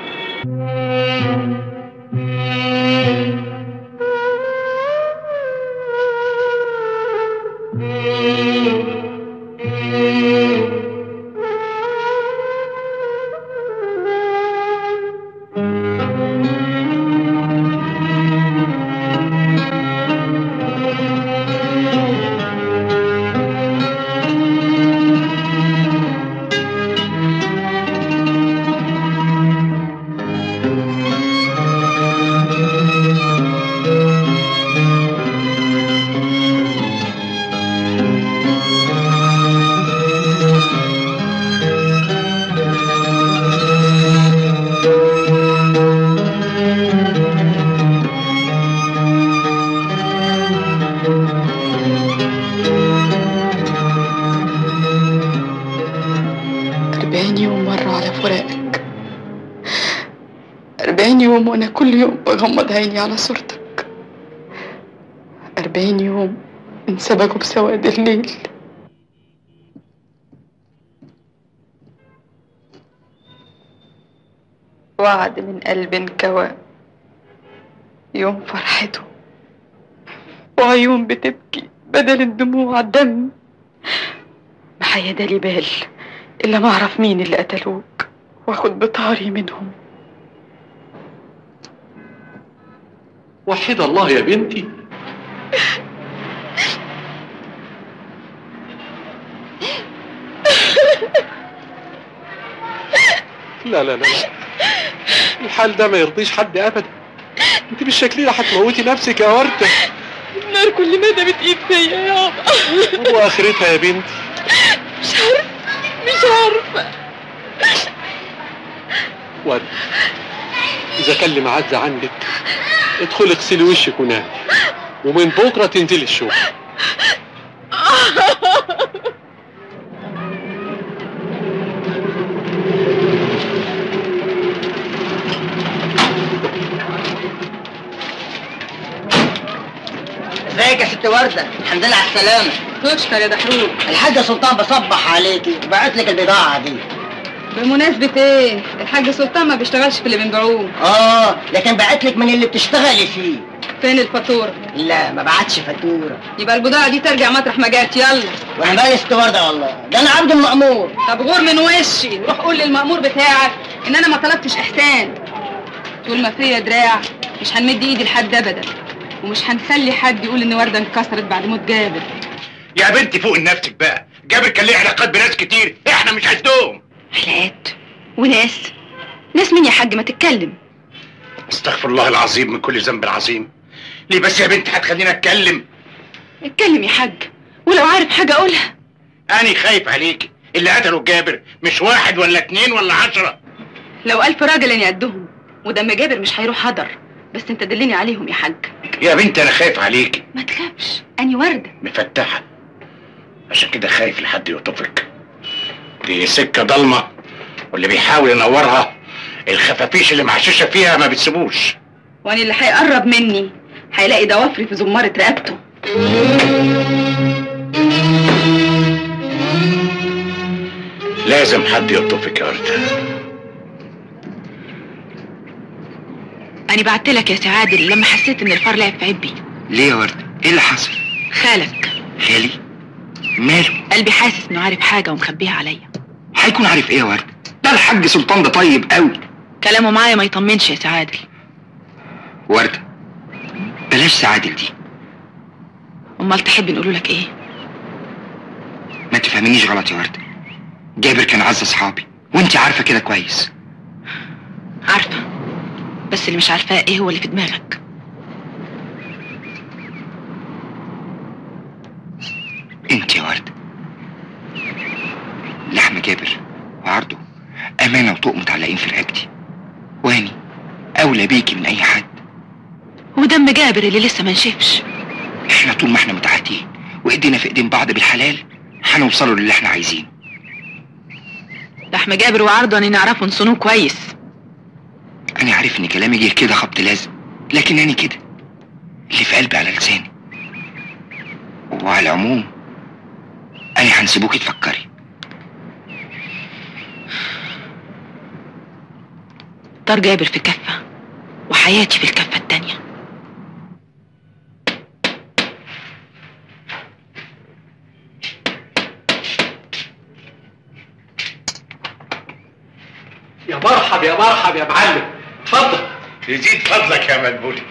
[SPEAKER 7] وأنا كل يوم بغمض عيني على صورتك. أربعين يوم انسبكوا بسواد الليل. وعد من قلب انكوى يوم فرحته، وعيون بتبكي بدل الدموع الدم. ما حيدالي بال إلا ما أعرف مين اللي قتلوك وأخد بطاري منهم.
[SPEAKER 6] وحد الله يا بنتي. لا لا لا الحال ده ما يرضيش حد ابدا. انت بالشكل ده هتموتي نفسك يا ورده.
[SPEAKER 7] النار كل مدى بتقيد فيا يابا.
[SPEAKER 6] واخرتها يا بنتي
[SPEAKER 7] مش عارفه مش عارفه.
[SPEAKER 6] ورده اذا كان اللي معز عندك ادخلي اغسلي وشك ونامي، ومن بكره تنزلي الشغل.
[SPEAKER 4] ازيك يا ست ورده؟ الحمد لله على السلامه.
[SPEAKER 7] تشكر يا دحروج.
[SPEAKER 4] الحاجه سلطان بصبح عليكي وبعت لك البضاعه دي.
[SPEAKER 7] بمناسبة ايه؟ الحاج سلطان ما بيشتغلش في اللي بنبيعوه.
[SPEAKER 4] اه لكن بعت لك من اللي بتشتغلي فيه.
[SPEAKER 7] فين الفاتورة؟
[SPEAKER 4] لا ما بعتش فاتورة.
[SPEAKER 7] يبقى البضاعة دي ترجع مطرح ما جات. يلا.
[SPEAKER 4] وانا مالي ست ورده والله، ده انا عبد المأمور.
[SPEAKER 7] طب غور من وشي وروح قول للمأمور بتاعك ان انا ما طلبتش احسان. طول ما فيا دراع مش هنمد ايدي لحد ابدا. ومش هنخلي حد يقول ان ورده انكسرت بعد موت جابر.
[SPEAKER 3] يا بنتي فوق نفسك بقى، جابر كان ليه علاقات بناس كتير، احنا مش قدهم.
[SPEAKER 7] علاقات وناس؟ ناس مين يا حاج؟ ما تتكلم.
[SPEAKER 3] استغفر الله العظيم من كل ذنب عظيم. ليه بس يا بنتي هتخليني اتكلم؟
[SPEAKER 7] اتكلم يا حاج، ولو عارف حاجه قولها.
[SPEAKER 3] أنا خايف عليكي، اللي قتلوا جابر مش واحد ولا اتنين ولا عشرة.
[SPEAKER 7] لو ألف راجل أنا قدهم، ودم جابر مش هيروح هدر، بس أنت دلني عليهم يا حاج.
[SPEAKER 3] يا بنتي أنا خايف عليكي.
[SPEAKER 7] ما تخافش، أني وردة
[SPEAKER 3] مفتحة، عشان كده خايف لحد يطفك. دي سكة ضلمة، واللي بيحاول ينورها الخفافيش اللي معششة فيها ما بتسيبوش.
[SPEAKER 7] وأنا اللي هيقرب مني هيلاقي ضوافري في زمارة رقبته.
[SPEAKER 3] لازم حد يطفك يا وردة.
[SPEAKER 7] أنا بعتلك يا سعادل لما حسيت إن الفار لعب في عبي.
[SPEAKER 2] ليه يا وردة؟ إيه اللي حصل؟
[SPEAKER 7] خالك.
[SPEAKER 2] خالي؟ ماله؟
[SPEAKER 7] قلبي حاسس إنه عارف حاجة ومخبيها عليا.
[SPEAKER 2] هيكون عارف إيه يا وردة؟ ده الحاج سلطان ده طيب قوي.
[SPEAKER 7] كلامه معايا ما يطمنش يا سعادل.
[SPEAKER 2] وردة بلاش سعادل دي.
[SPEAKER 7] أمال تحب نقوله لك إيه؟
[SPEAKER 2] ما تفهمنيش غلط يا وردة، جابر كان عز أصحابي وأنت عارفة كده كويس.
[SPEAKER 7] عارفة، بس اللي مش عارفاه إيه هو اللي في دماغك.
[SPEAKER 2] أنت يا وردة لحم جابر وعرضه أمانة وطوق متعلقين في رقبتي، واني أولى بيكي من أي حد.
[SPEAKER 7] ودم جابر اللي لسه ما نشفش.
[SPEAKER 2] احنا طول ما احنا متعهدين وايدينا في ايدين بعض بالحلال هنوصلوا للي احنا عايزينه.
[SPEAKER 7] لحم جابر وعرضه أنا نعرفه نصونوه كويس.
[SPEAKER 2] أنا عارف إن كلامي غير كده خبط لازم، لكن أنا كده اللي في قلبي على لساني. وعلى العموم أنا هنسيبوكي تفكري.
[SPEAKER 7] طار جابر في كفة وحياتي في الكفة التانية.
[SPEAKER 6] يا مرحب يا مرحب يا معلم، اتفضل.
[SPEAKER 3] يزيد فضلك يا مدبولي.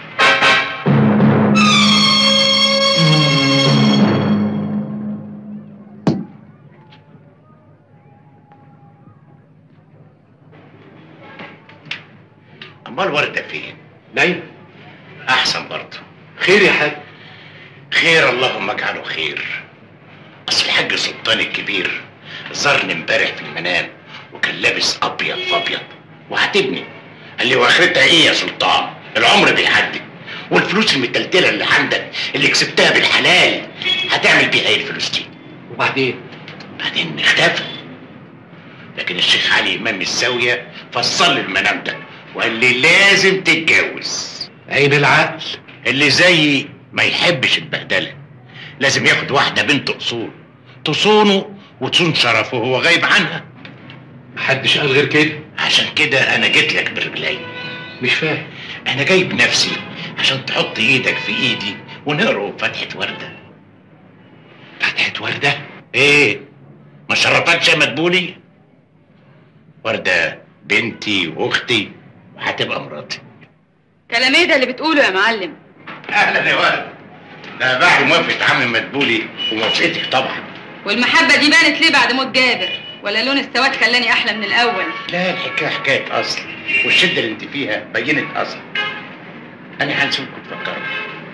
[SPEAKER 3] امال وردة فين؟
[SPEAKER 6] نايم.
[SPEAKER 3] احسن برضه.
[SPEAKER 6] خير يا حاج؟
[SPEAKER 3] خير اللهم اجعله خير. اصل الحاج سلطان الكبير زارني امبارح في المنام وكان لابس ابيض فابيض وعاتبني، قال لي واخرتها ايه يا سلطان؟ العمر بيعدي، والفلوس المتلتله اللي عندك اللي كسبتها بالحلال هتعمل بيها ايه الفلوس دي؟
[SPEAKER 6] وبعدين؟
[SPEAKER 3] بعدين اختفى. لكن الشيخ علي امام الزاويه فصل لي المنام ده وقال لي لازم تتجوز.
[SPEAKER 6] عين العقل.
[SPEAKER 3] اللي زيي ما يحبش البهدله، لازم ياخد واحده بنت اصول تصونه وتصون شرفه وهو غايب عنها.
[SPEAKER 6] محدش قال غير كده.
[SPEAKER 3] عشان كده انا جيت لك برجلي.
[SPEAKER 6] مش فاهم.
[SPEAKER 3] انا جايب نفسي عشان تحط ايدك في ايدي ونقرأ فتحة وردة.
[SPEAKER 6] فتحة وردة؟
[SPEAKER 3] ايه ما شرفتش يا مدبولي؟ وردة بنتي واختي وهتبقى مراتي.
[SPEAKER 7] كلام ايه ده اللي بتقوله يا معلم؟
[SPEAKER 3] اهلا يا ولد، ده بعد موافقة عم مدبولي وموافقتك طبعا.
[SPEAKER 7] والمحبة دي بانت ليه بعد موت جابر؟ ولا لون السواد خلاني احلى من الاول؟
[SPEAKER 3] لا الحكايه حكايه اصل، والشده اللي انت فيها بينت اصل. انا هنسيبكم تفكروا.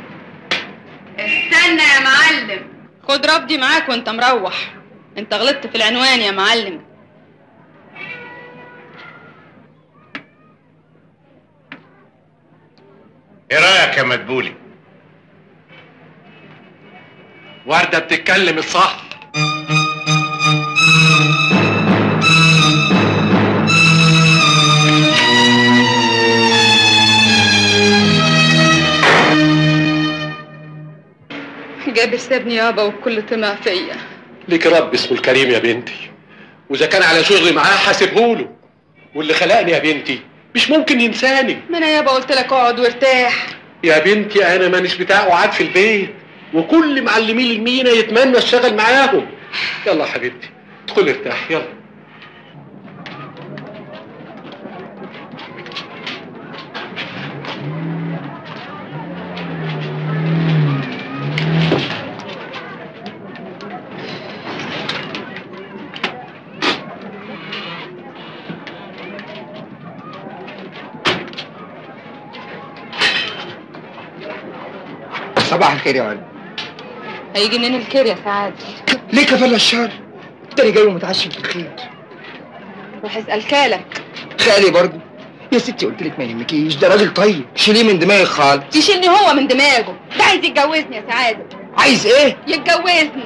[SPEAKER 7] استنى يا معلم، خد رفضي معاك وانت مروح. انت غلطت في العنوان يا معلم.
[SPEAKER 3] ايه رايك يا مدبولي؟
[SPEAKER 6] وردة بتتكلم الصح.
[SPEAKER 7] جابر سابني يابا والكل طمع فيا.
[SPEAKER 6] ليك رب اسمه الكريم يا بنتي، واذا كان على شغلي معاه حاسبهوله، واللي خلقني يا بنتي مش ممكن ينساني.
[SPEAKER 7] ما انا يابا قلت لك اقعد وارتاح.
[SPEAKER 6] يا بنتي انا مانيش بتاع قعاد في البيت، وكل معلمين المينا يتمنى اشتغل معاهم. يلا يا حبيبتي ادخلي ارتاح يلا.
[SPEAKER 2] صباح الخير يا ولد.
[SPEAKER 7] هيجي منين الخير يا سعاد؟
[SPEAKER 2] ليه كفل الشر؟ تاني جاي ومتعشم في الخير.
[SPEAKER 7] روح اسال خالك.
[SPEAKER 2] خالي برضه؟ يا ستي قلت لك ما يهمكيش، ده راجل طيب، شيليه من دماغك خالص.
[SPEAKER 7] يشيلني هو من دماغه، ده عايز يتجوزني يا سعاده.
[SPEAKER 2] عايز ايه؟
[SPEAKER 7] يتجوزني.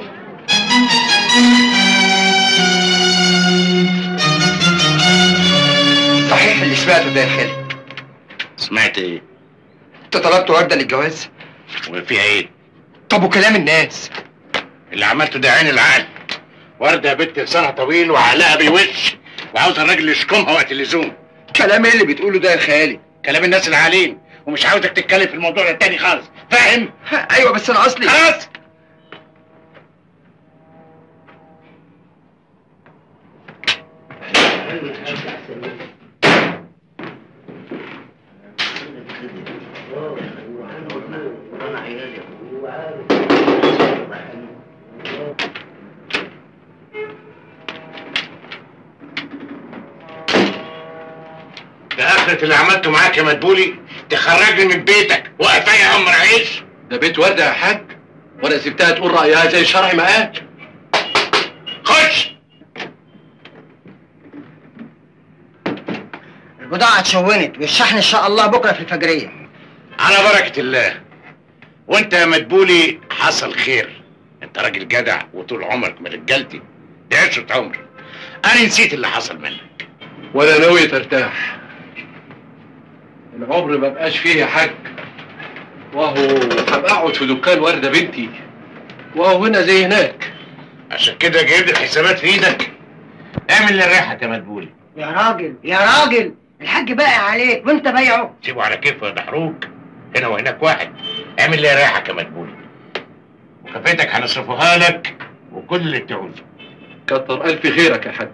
[SPEAKER 2] صحيح اللي سمعته ده يا خالي.
[SPEAKER 3] سمعت ايه؟
[SPEAKER 2] انت طلبت ورده للجواز؟
[SPEAKER 3] وفيها ايه؟
[SPEAKER 2] طب وكلام الناس؟
[SPEAKER 3] اللي عملته ده عين العقل. ورده يا بنت لسانها طويل وعقلها بيوش، وعاوز الراجل يشكمها وقت اللزوم.
[SPEAKER 2] كلام ايه اللي بتقوله ده يا خالي؟
[SPEAKER 3] كلام الناس العالين، ومش عاوزك تتكلم في الموضوع ده تاني خالص، فاهم؟
[SPEAKER 2] ايوه بس انا اصلي
[SPEAKER 3] خلاص. ده اخرة اللي عملته معاك يا مدبولي، تخرجني من بيتك وقفايا يا عمر عيش.
[SPEAKER 6] ده بيت ورده يا حاج، وانا سبتها تقول رايها زي شرعي ما قال.
[SPEAKER 3] خش.
[SPEAKER 4] البضاعة اتشونت والشحن ان شاء الله بكره في الفجرية.
[SPEAKER 3] على بركة الله. وانت يا مدبولي حصل خير، انت راجل جدع وطول عمرك من رجالتي، دي عشرة عمر. انا نسيت اللي حصل منك.
[SPEAKER 6] ولا ناوي ترتاح. العمر ما بقاش فيه يا حاج، وهو هبقى اقعد في دكان ورده بنتي، وهو هنا زي هناك.
[SPEAKER 3] عشان كده جايب لي الحسابات في ايدك. اعمل اللي ريحك يا مدبولي.
[SPEAKER 4] يا راجل يا راجل، الحاج باقي عليك وانت بايعه.
[SPEAKER 3] سيبه على كيفه يا دحروج، هنا وهناك واحد. اعمل اللي يريحك يا مدبولي، وكفيتك هنصرفوها لك وكل اللي تعوزه.
[SPEAKER 6] كتر الف خيرك يا حاج.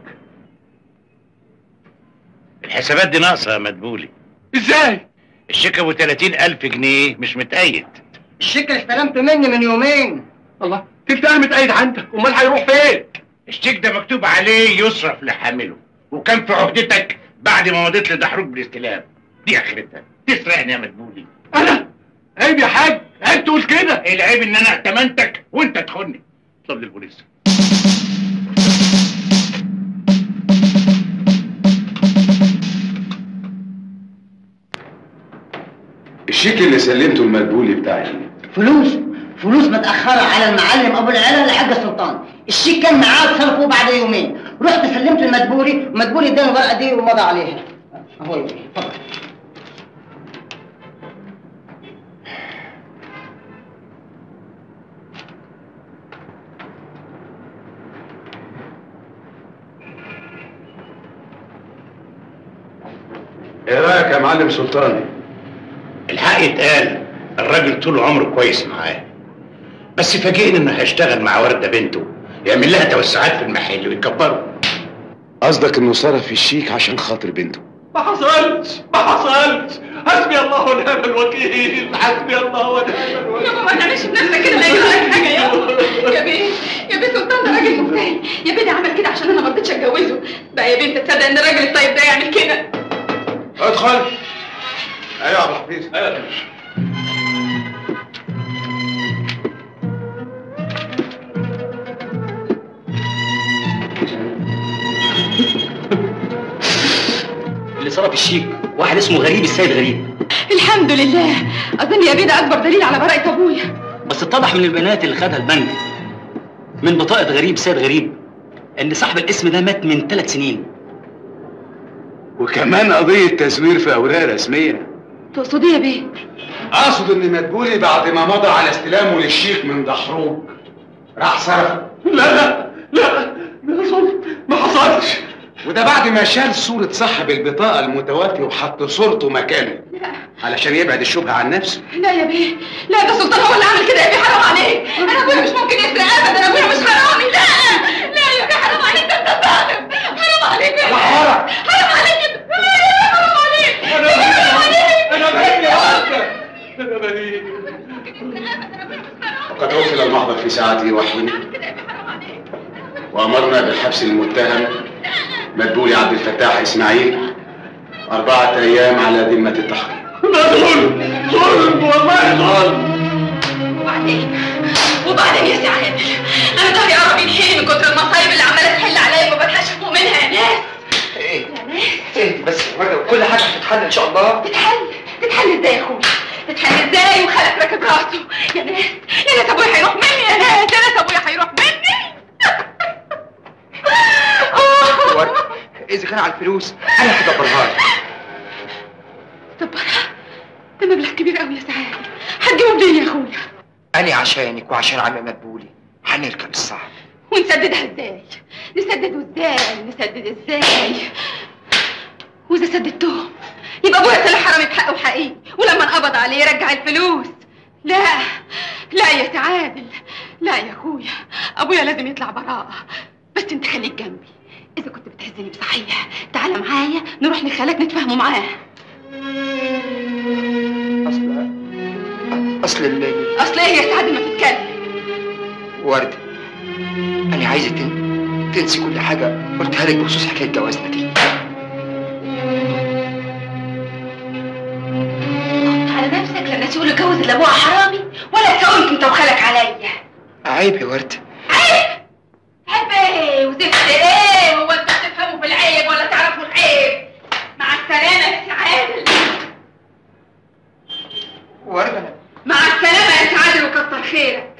[SPEAKER 3] الحسابات دي ناقصه يا مدبولي.
[SPEAKER 6] ازاي؟
[SPEAKER 3] الشيك ابو تلاتين الف جنيه مش متأيد.
[SPEAKER 4] الشيك اللي استلمته مني من يومين.
[SPEAKER 6] الله، تلتقى متأيد عندك، امال هيروح فين؟
[SPEAKER 3] الشيك ده مكتوب عليه يصرف لحامله، وكان في عهدتك بعد ما مضيت لدحروج بالاستلام. دي اخرتها، تسرقني يا مدبولي.
[SPEAKER 6] انا؟ عيب يا حاج، عيب تقول كده.
[SPEAKER 3] العيب ان انا ائتمنتك وانت تخوني. اطلب للبوليس.
[SPEAKER 10] الشيك اللي سلمته المدبولي بتاعي.
[SPEAKER 4] فلوس فلوس متأخرة على المعلم أبو العلا لحاج السلطان. الشيك كان معاه صرفه بعد يومين، رحت سلمته المدبولي، المدبولي اداني الورقة دي ومضى عليها. أهو يا ابني، اتفضل.
[SPEAKER 10] ايه رايك يا معلم سلطاني؟
[SPEAKER 3] الحق يتقال، الراجل طول عمره كويس معاه، بس فاجئني انه هيشتغل مع ورده بنته، يعمل لها توسعات في المحل ويكبره.
[SPEAKER 10] قصدك انه صرف الشيك عشان خاطر بنته؟
[SPEAKER 6] ما حصلش ما حصلش، حسبي الله ونعم الوكيل، حسبي الله ونعم الوكيل.
[SPEAKER 7] يابا ما تعملش بنفسك كده، لا يجرالك حاجه يابا. يا بيه يا بيه سلطان ده راجل مجتهد، يا بيه ده عمل كده عشان انا ما رضيتش اتجوزه. بقى يا بنت تصدق ان الراجل الطيب ده يعمل كده؟
[SPEAKER 10] ادخل. ايوه يا ابو حفيظ.
[SPEAKER 6] ايوه.
[SPEAKER 11] اللي صرف الشيك واحد اسمه غريب السيد غريب.
[SPEAKER 7] الحمد لله، اظن يا بيه ده اكبر دليل على براءة ابويا.
[SPEAKER 11] بس اتضح من البيانات اللي خدها البنك من بطاقة غريب السيد غريب ان صاحب الاسم ده مات من ثلاث سنين.
[SPEAKER 10] وكمان قضية تزوير في اوراق رسمية.
[SPEAKER 7] تقصد ايه يا بيه؟
[SPEAKER 10] اقصد ان مدبولي بعد ما مضى على استلامه للشيك من دحروج راح صرفه.
[SPEAKER 6] لا لا لا ده ظلم، ما حصلش.
[SPEAKER 10] وده بعد ما شال صورة صاحب البطاقة المتوفي وحط صورته مكانه.
[SPEAKER 7] لا
[SPEAKER 10] علشان يبعد الشبهة عن نفسه.
[SPEAKER 7] لا يا بيه، لا ده سلطان هو اللي عمل كده يا بيه، حرام عليك. انا ابويا مش ممكن يسرق ابدا، ابويا مش حرامي. لا لا يا بيه حرام عليك، ده انت ظالم. حرام عليك يا بيه، حرام عليك انت، حرام عليك.
[SPEAKER 6] انا بريء انا بريء يا ولد، انا بريء.
[SPEAKER 10] وقد وصل المحضر في ساعته وحين وامرنا بالحبس المتهم مدبولي عبد الفتاح اسماعيل أربعة أيام على ذمة التحقيق.
[SPEAKER 6] ده ظلم ظلم والله ظلم.
[SPEAKER 7] كتر المصايب اللي عماله تحل عليا ما بلحقش افوق منها يا ناس.
[SPEAKER 2] ايه ايه بس كل حاجه هتتحل ان شاء الله.
[SPEAKER 7] تتحل تتحل ازاي يا اخويا؟ تتحل ازاي وخلف راكب راسه؟ يا ناس يا ناس ابويا هيروح مني، يا ناس يا ناس ابويا هيروح مني.
[SPEAKER 2] ورد اذا كان على الفلوس انا هدبرها لك.
[SPEAKER 7] دبرها؟ ده مبلغ كبير قوي يا سعاد، هتجيبه منين يا اخويا؟
[SPEAKER 2] انا عشانك وعشان عم مدبولي هنركب الصعب.
[SPEAKER 7] ونسددها ازاي؟ نسدده ازاي؟ نسدد ازاي؟ واذا سددتهم يبقى ابويا طلع حرامي بحقه وحقيقي، ولما انقبض عليه يرجع الفلوس. لا لا يا تعادل، لا يا اخويا، ابويا لازم يطلع براءه. بس انت خليك جنبي، اذا كنت بتهزني بصحيح تعال معايا نروح لخالك نتفاهموا معاه.
[SPEAKER 2] اصل اصل الليل
[SPEAKER 7] اصل ايه يا سعد؟ ما تتكلم.
[SPEAKER 2] ورد انا عايزه تن... تنسي كل حاجه قلتها لك بخصوص حكايه جوازنا دي.
[SPEAKER 7] على نفسك لما تقول اتجوز اللي ابوها حرامي ولا تساومك انت وخالك عليا.
[SPEAKER 2] عيب يا ورد.
[SPEAKER 7] عيب؟ عيب ايه وزفت ايه؟ هو انت بتفهموا في العيب ولا تعرفوا العيب؟ مع السلامه يا سعادل.
[SPEAKER 2] ورد انا
[SPEAKER 7] مع السلامه يا سعادل وكتر خيرك.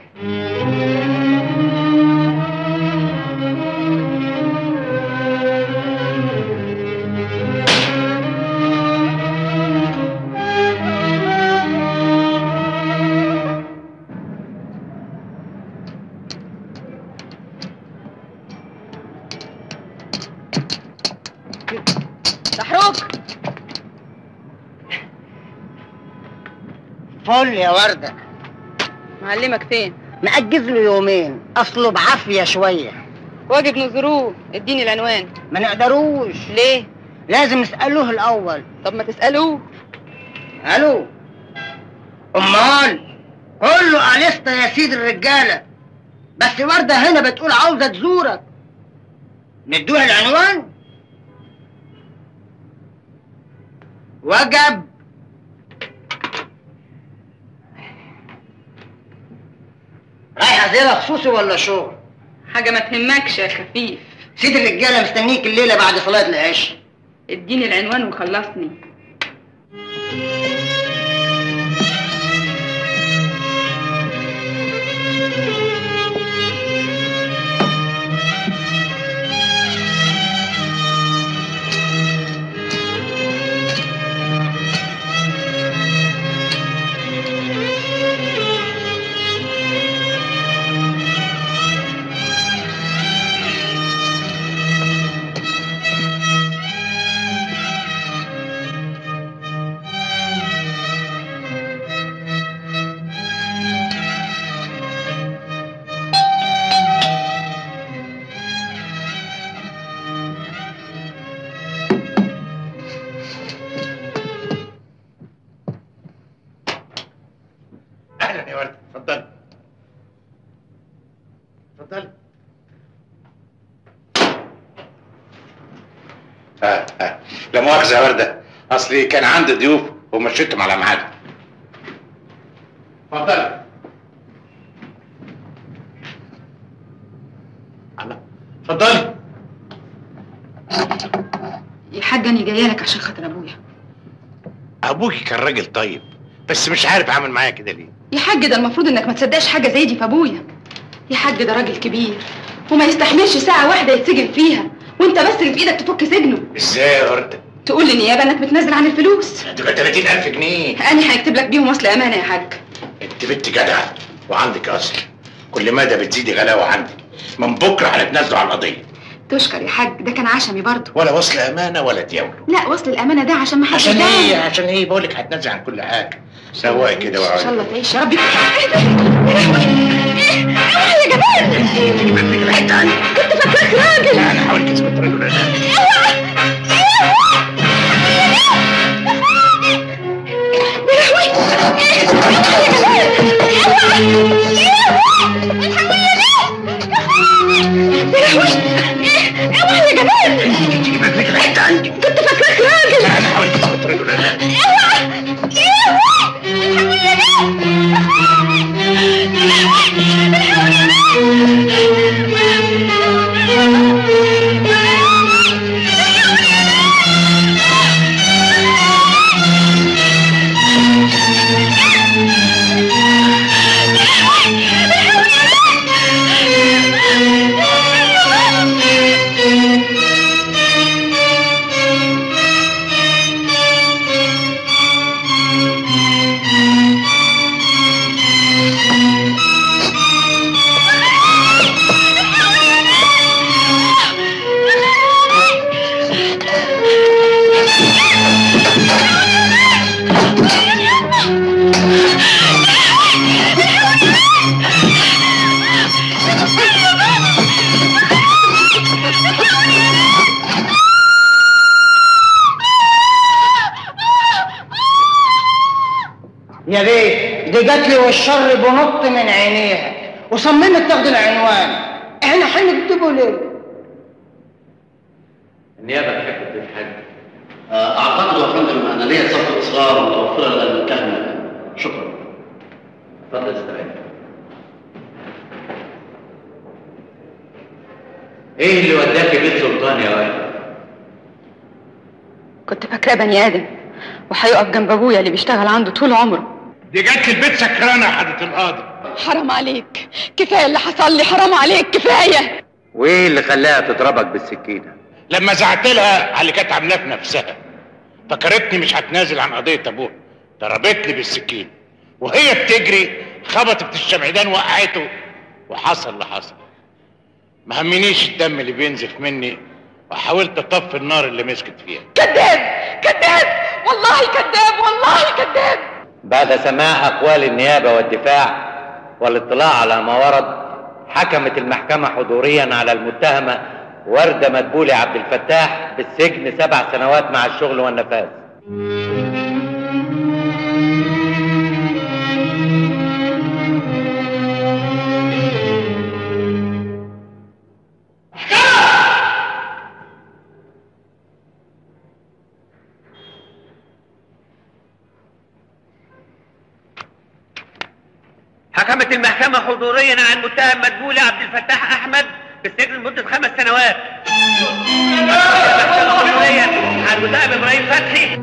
[SPEAKER 7] محروق
[SPEAKER 4] فل يا وردة.
[SPEAKER 7] معلمك فين؟
[SPEAKER 4] مأجز له يومين، أصله بعافية شوية.
[SPEAKER 7] واجب نزوروه، اديني العنوان.
[SPEAKER 4] ما نقدروش.
[SPEAKER 7] ليه؟
[SPEAKER 4] لازم نسألوه الأول.
[SPEAKER 7] طب ما تسألوه.
[SPEAKER 4] ألو أمال كله أنستا يا سيد الرجالة، بس وردة هنا بتقول عاوزة تزورك. ندوها العنوان؟ وجب. رايحة زيارة خصوصي ولا شغل؟
[SPEAKER 7] حاجة ما تهمكش يا خفيف.
[SPEAKER 4] سيد الرجالة مستنيك الليلة بعد صلاة العشاء.
[SPEAKER 7] اديني العنوان وخلصني.
[SPEAKER 3] اهلا يا ورده، اتفضلي اتفضلي. اه اه لا مؤاخذه يا ورده، اصلي كان عندي ضيوف ومشيتهم على ميعادهم. اتفضلي. الله، اتفضلي.
[SPEAKER 7] يا حاج انا جايه لك عشان خاطر ابويا.
[SPEAKER 3] ابوكي كان راجل طيب، بس مش عارف عامل معايا كده ليه.
[SPEAKER 7] يا حاج ده المفروض انك ما تصدقش حاجه زي دي في ابويا. يا حاج ده راجل كبير وما يستحملش ساعه واحده يتسجن فيها، وانت بس اللي في ايدك تفك سجنه.
[SPEAKER 3] ازاي يا ورده؟
[SPEAKER 7] تقول للنيابه انك بتنزل عن الفلوس.
[SPEAKER 3] هتبقى ثلاثين ألف جنيه.
[SPEAKER 7] انا هكتب لك بيهم وصل امانه يا حاج.
[SPEAKER 3] انت بنت جدعه وعندك اصل، كل مدى بتزيدي غلاوه عندك. من بكره هنتنازلوا على القضيه.
[SPEAKER 7] تشكر يا حاج، ده كان عشمي برضه.
[SPEAKER 3] ولا وصل امانه ولا دياوله.
[SPEAKER 7] لا وصل الامانه ده عشان ما حدش
[SPEAKER 3] عشان
[SPEAKER 7] يدعي.
[SPEAKER 3] ايه؟ عشان ايه؟ بقول لك هتنزل عن كل حاجه. سواقي كده
[SPEAKER 7] ان شاء الله
[SPEAKER 3] واقعد.
[SPEAKER 7] تعيش يا رب. اوعى يا جمال.
[SPEAKER 3] جبت لك عني.
[SPEAKER 7] كنت فاكراك راجل.
[SPEAKER 3] لا انا حاولت اثبت رجل.
[SPEAKER 7] اوعى. اوعى يا جمال.
[SPEAKER 3] جبت لك الحته عندي.
[SPEAKER 7] كنت فاكراك راجل.
[SPEAKER 3] لا انا حاولت اثبت رجل.
[SPEAKER 7] اوعى. الحمد لله.
[SPEAKER 4] يا بيه دي جات لي والشر بنط من عينيها وصممت تاخد العنوان. احنا هنكتبه ليه؟
[SPEAKER 12] النيابه تحب تضيف حاجه؟
[SPEAKER 13] اعتقد يا فندم انا ليا صفقه اصرار متوفره لدى المتهمه. شكرا.
[SPEAKER 12] اتفضل استريح. ايه اللي وداكي بيت سلطان يا واد؟
[SPEAKER 7] كنت فاكراه بني ادم وهيقف جنب ابويا اللي بيشتغل عنده طول عمره.
[SPEAKER 3] دي جت البيت سكرانه يا حضره القاضي.
[SPEAKER 7] حرام عليك، كفايه اللي حصل لي، حرام عليك كفايه.
[SPEAKER 12] وايه اللي خلاها تضربك بالسكينه؟
[SPEAKER 3] لما زعت لها على اللي كانت عاملاه في نفسها، فكرتني مش هتنازل عن قضيه ابوها، ضربتني بالسكين وهي بتجري خبطت الشمعدان وقعته وحصل اللي حصل. ما همنيش الدم اللي بينزف مني وحاولت اطفي النار اللي مسكت فيها.
[SPEAKER 7] كذاب كذاب والله كذاب والله كذاب.
[SPEAKER 12] بعد سماع اقوال النيابه والدفاع والاطلاع على ما ورد، حكمت المحكمه حضوريا على المتهمه ورده مدبولي عبد الفتاح بالسجن سبع سنوات مع الشغل والنفاذ.
[SPEAKER 14] حكمت المحكمة حضوريا على المتهم مدبولي عبد الفتاح أحمد بالسجن لمدة خمس سنوات. المحكمة حضوريا على المتهم إبراهيم فتحي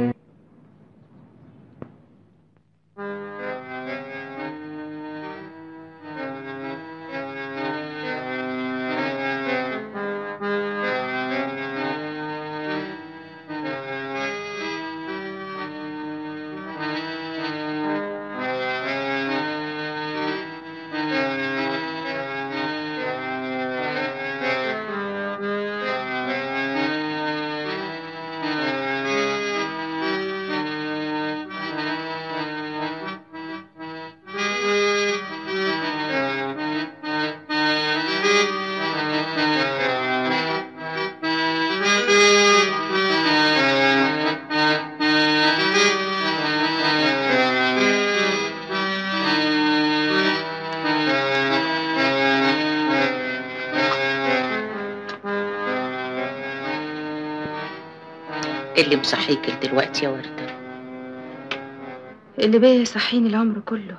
[SPEAKER 15] اللي مصحيك دلوقتي يا وردة؟
[SPEAKER 7] اللي بيا يصحيني العمر كله.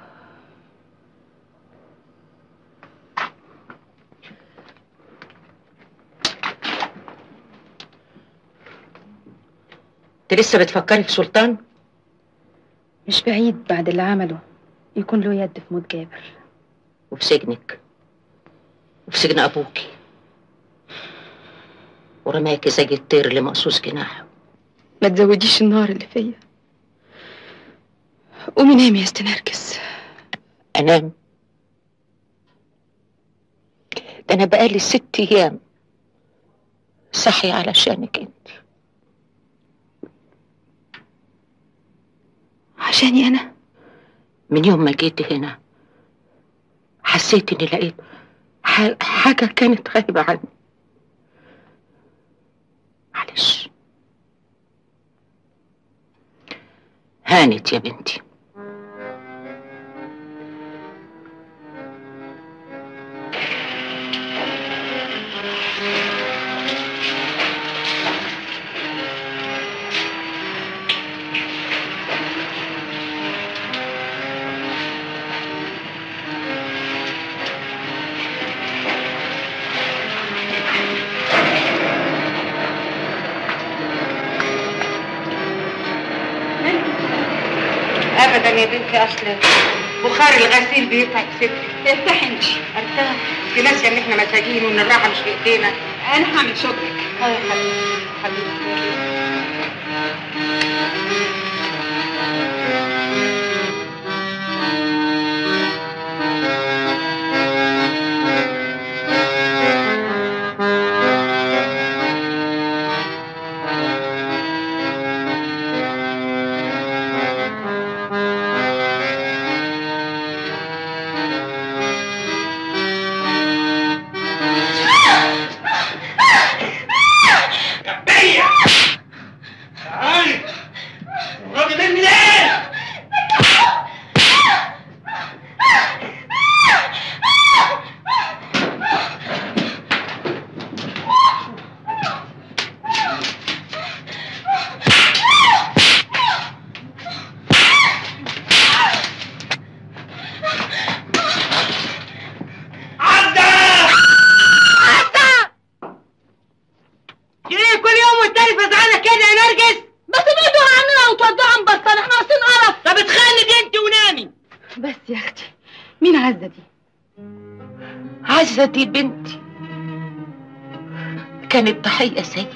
[SPEAKER 15] انت لسه بتفكري في سلطان؟
[SPEAKER 7] مش بعيد بعد اللي عمله يكون له يد في موت جابر.
[SPEAKER 15] وفي سجنك وفي سجن ابوكي ورماكي زي الطير اللي مقصوص جناحه.
[SPEAKER 7] ما تزوديش النار اللي فيا. قومي نامي يا استنرجس.
[SPEAKER 15] انام؟ ده انا بقالي ست ايام صحي علشانك انت.
[SPEAKER 7] عشاني انا؟
[SPEAKER 15] من يوم ما جيت هنا حسيت اني لقيت حاجة كانت غايبة عني. معلش. هانت يا بنتي. ابدا يا بنتي، اصل بخار الغسيل بيتعب ستي.
[SPEAKER 7] ارتاحي انت.
[SPEAKER 15] ارتاح؟ في ناس ان احنا مساجين وان الراحه مش في ايدينا.
[SPEAKER 7] انا هعمل شغلك.
[SPEAKER 15] اه يا حبيبتي حبيبتي.
[SPEAKER 7] عزة دي؟
[SPEAKER 15] عزة دي بنتي، كانت ضحية زيك،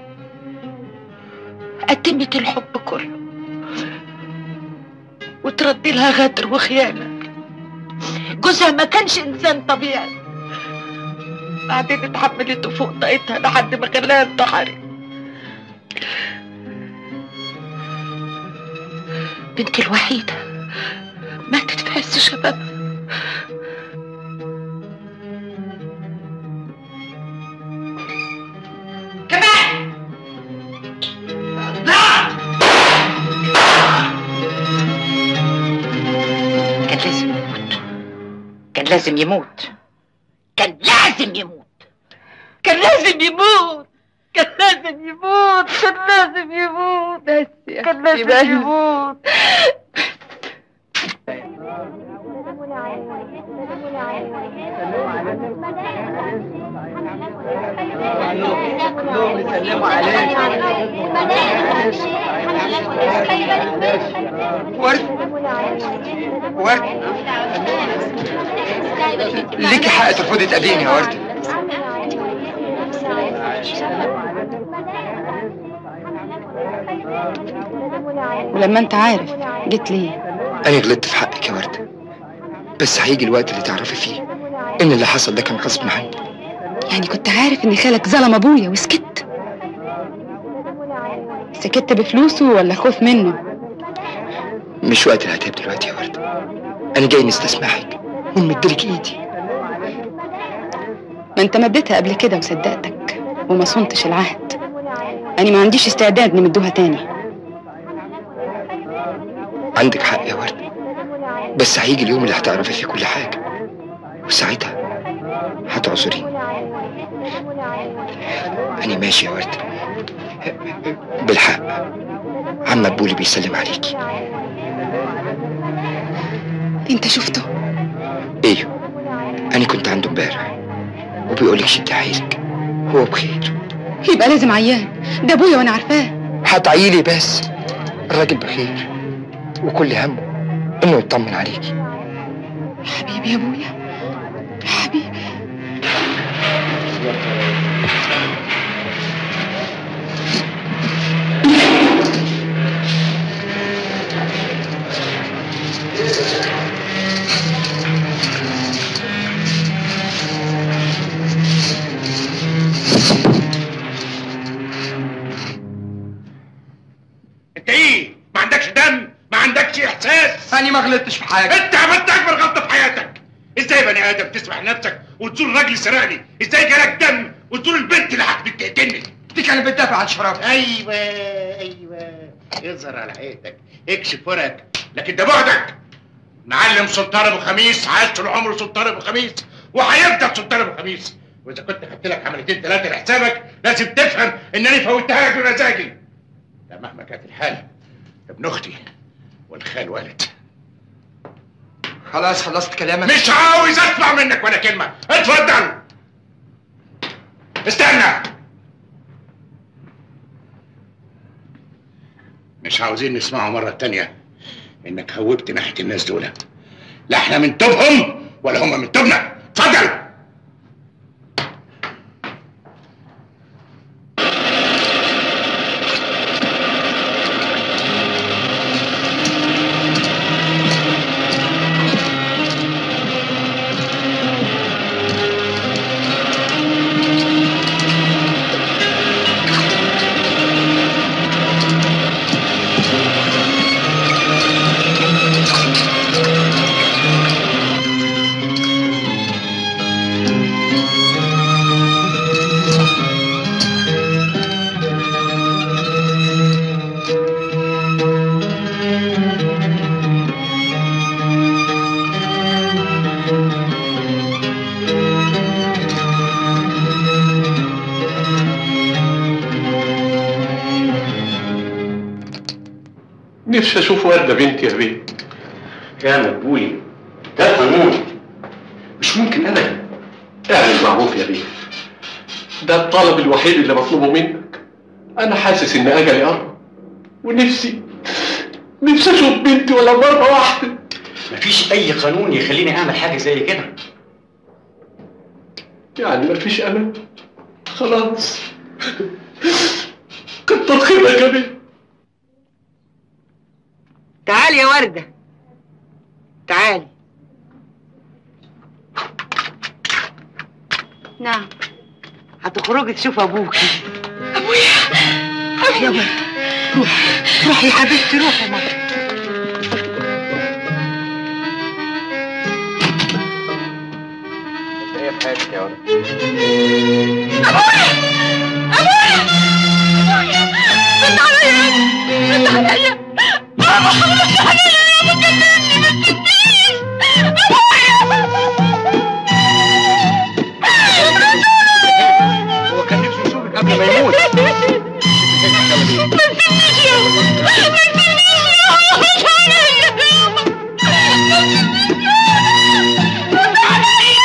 [SPEAKER 15] قدمت الحب كله وتردي لها غدر وخيانة. جوزها ما كانش إنسان طبيعي، بعدين اتحملته فوق طاقتها لحد ما خلاها انتحرت. بنتي الوحيدة ماتت في عز شبابها.
[SPEAKER 4] كمان لا،
[SPEAKER 15] كان لازم يموت، كان لازم يموت، كان لازم يموت، كان لازم يموت، كان لازم يموت، كان لازم يموت، بس كان لازم يموت.
[SPEAKER 2] ورد ورد، ليكي حق ترفضي تقابليني يا ورد.
[SPEAKER 7] ولما انت عارف جيت ليه؟
[SPEAKER 2] أنا غلطت في حقك يا ورد، بس هيجي الوقت اللي تعرفي فيه إن اللي حصل ده كان غصب عني.
[SPEAKER 7] يعني كنت عارف ان خالك ظلم ابويا وسكت؟ سكت بفلوسه ولا خوف منه؟
[SPEAKER 2] مش وقت العتاب دلوقتي يا ورد، أنا جاي نستسمحك ونمدلك إيدي.
[SPEAKER 7] ما انت مديتها قبل كده وصدقتك وما صنتش العهد. انا ما عنديش استعداد نمدوها تاني.
[SPEAKER 2] عندك حق يا ورد، بس هيجي اليوم اللي هتعرفي فيه كل حاجة، وساعتها هتعذريني. أنا ماشي يا ورد. بالحق عم مدبولي بيسلم عليكي.
[SPEAKER 7] انت شفته؟
[SPEAKER 2] ايوه، أنا كنت عنده امبارح وبيقولك شدي حيلك، هو بخير.
[SPEAKER 7] يبقى لازم عيان، ده ابويا وانا عارفاه.
[SPEAKER 2] هتعيلي بس، الراجل بخير وكل همه انه يطمن عليكي.
[SPEAKER 7] حبيبي يا ابويا، حبيبي.
[SPEAKER 3] انت ايه؟ ما عندكش دم؟ ما عندكش احساس؟
[SPEAKER 2] أنا ما غلطتش في حاجة.
[SPEAKER 3] انت عملت اكبر غلطه في حياتك. ازاي بني ادم تسمح نفسك وتزور راجل سرقني؟ ازاي جالك دم وتزور البنت اللي هتقتلني؟
[SPEAKER 2] دي كانت بتدافع عن شرف.
[SPEAKER 3] ايوه ايوه، اظهر على حقيقتك، اكشف ورقك، لكن ده بعدك. معلم سلطان ابو خميس عاش طول عمره سلطان ابو خميس وهيفضل سلطان ابو خميس. واذا كنت خدت لك عملتين ثلاثه لحسابك لازم تفهم انني فوتها لك بمزاجي. ده مهما كانت الحال ابن اختي والخال والد.
[SPEAKER 2] خلاص خلصت كلامك؟
[SPEAKER 3] مش عاوز اسمع منك ولا كلمه، اتفضل. استنى، مش عاوزين نسمعه مره تانيه انك هوبت ناحيه الناس دول. لا احنا من توبهم ولا هم من توبنا. اتفضل.
[SPEAKER 6] نفسي اشوف وردة بنتي يا بيه.
[SPEAKER 5] يا مدبولي ده قانون، مش ممكن ابدا.
[SPEAKER 6] اعمل معروف يا بيه، ده الطلب الوحيد اللي بطلبه منك. انا حاسس ان اجلي قرب، ونفسي نفسي اشوف بنتي ولا مرة واحدة.
[SPEAKER 11] مفيش اي قانون يخليني اعمل حاجه زي كده.
[SPEAKER 6] يعني مفيش امل؟ خلاص كتر خيرك يا بيه.
[SPEAKER 15] تعالي يا وردة، تعالي.
[SPEAKER 7] نعم.
[SPEAKER 15] هتخرجي تشوف ابوكي.
[SPEAKER 7] ابويا
[SPEAKER 15] يا وردة روحي روحي يا حبيبتي، روحي يا ماما.
[SPEAKER 12] ايه في حياتك يا ولد؟
[SPEAKER 7] ابويا ابويا ابويا رد عليا رد عليا بابا رد عليا يا ابو كلمني ما تسيبنيش
[SPEAKER 2] هو كان نفسه يشوفك قبل ما يموت.
[SPEAKER 7] ما تسيبنيش يا ابو ما تسيبنيش يا ابو رد عليا رد عليا.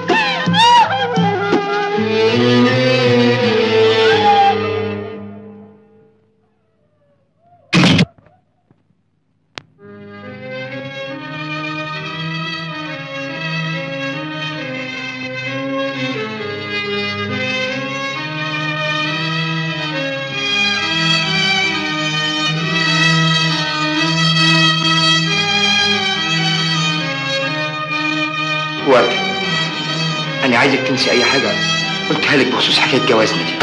[SPEAKER 2] وردة، أنا عايزك تنسي أي حاجة قلتها لك بخصوص حكاية جوازنا دي.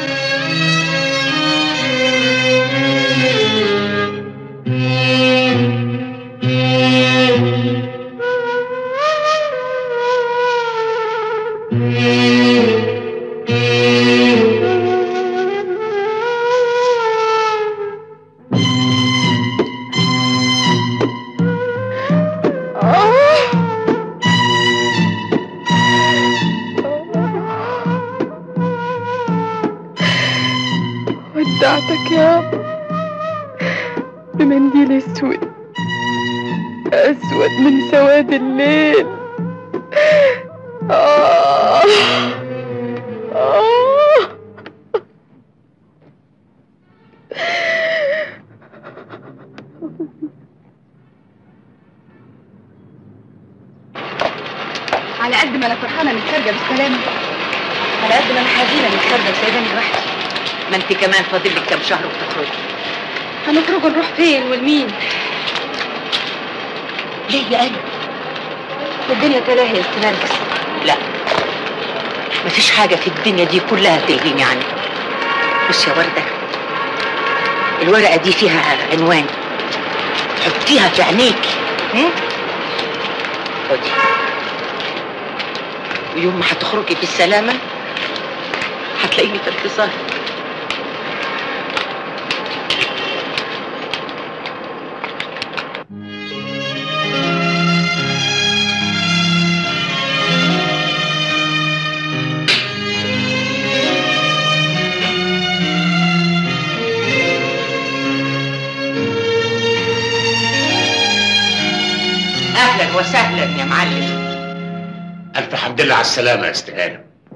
[SPEAKER 7] ودعتك يا عم بمنديل اسود اسود من سواد الليل. آه آه على قد ما انا فرحانه انك خارجه بالسلامه، على قد ما انا حزينه انك خارجه وسايباني لوحدي.
[SPEAKER 15] ما انت كمان فاضل لك كام شهر وتخرجي.
[SPEAKER 7] هنخرج نروح فين والمين؟
[SPEAKER 15] ليه يا قلبي؟
[SPEAKER 7] الدنيا تلاهي يا استنرجس.
[SPEAKER 15] لا مفيش حاجة في الدنيا دي كلها تلهيني عنك. بص يا وردة، الورقة دي فيها عنوان، حطيها في عينيكي. خدي، ويوم ما هتخرجي بالسلامة هتلاقيني في انتظارك. اهلا وسهلا يا معلم.
[SPEAKER 3] الف حمد لله على السلامه يا استهانه.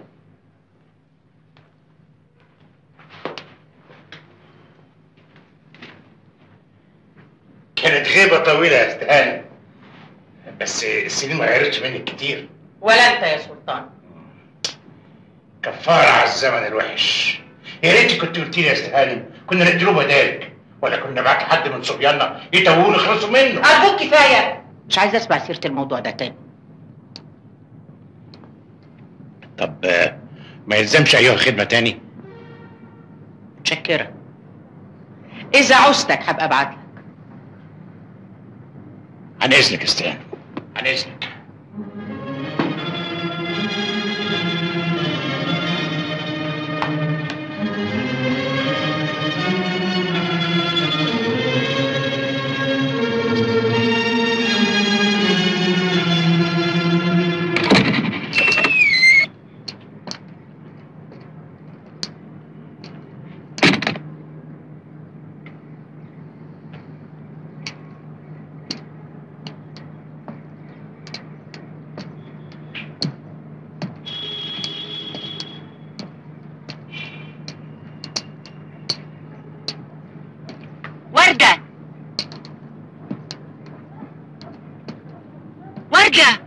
[SPEAKER 3] كانت غيبه طويله يا استهانه، بس السنين ما غيرتش منك كتير.
[SPEAKER 15] ولا انت يا سلطان.
[SPEAKER 3] كفاره على الزمن الوحش. يا ريت كنت قلت لي يا استهانه، كنا نديله بدالك، ولا كنا معاك حد من صبياننا يتوهوا يخلصوا منه.
[SPEAKER 15] ارجوك كفايه، مش عايزه اسمع سيره الموضوع ده تاني.
[SPEAKER 3] طب ما يلزمش ايها الخدمه تاني؟
[SPEAKER 15] متشكره. اذا عوزتك هبقى ابعت لك.
[SPEAKER 3] عن اذنك يا استهانه، عن اذنك.
[SPEAKER 15] وردة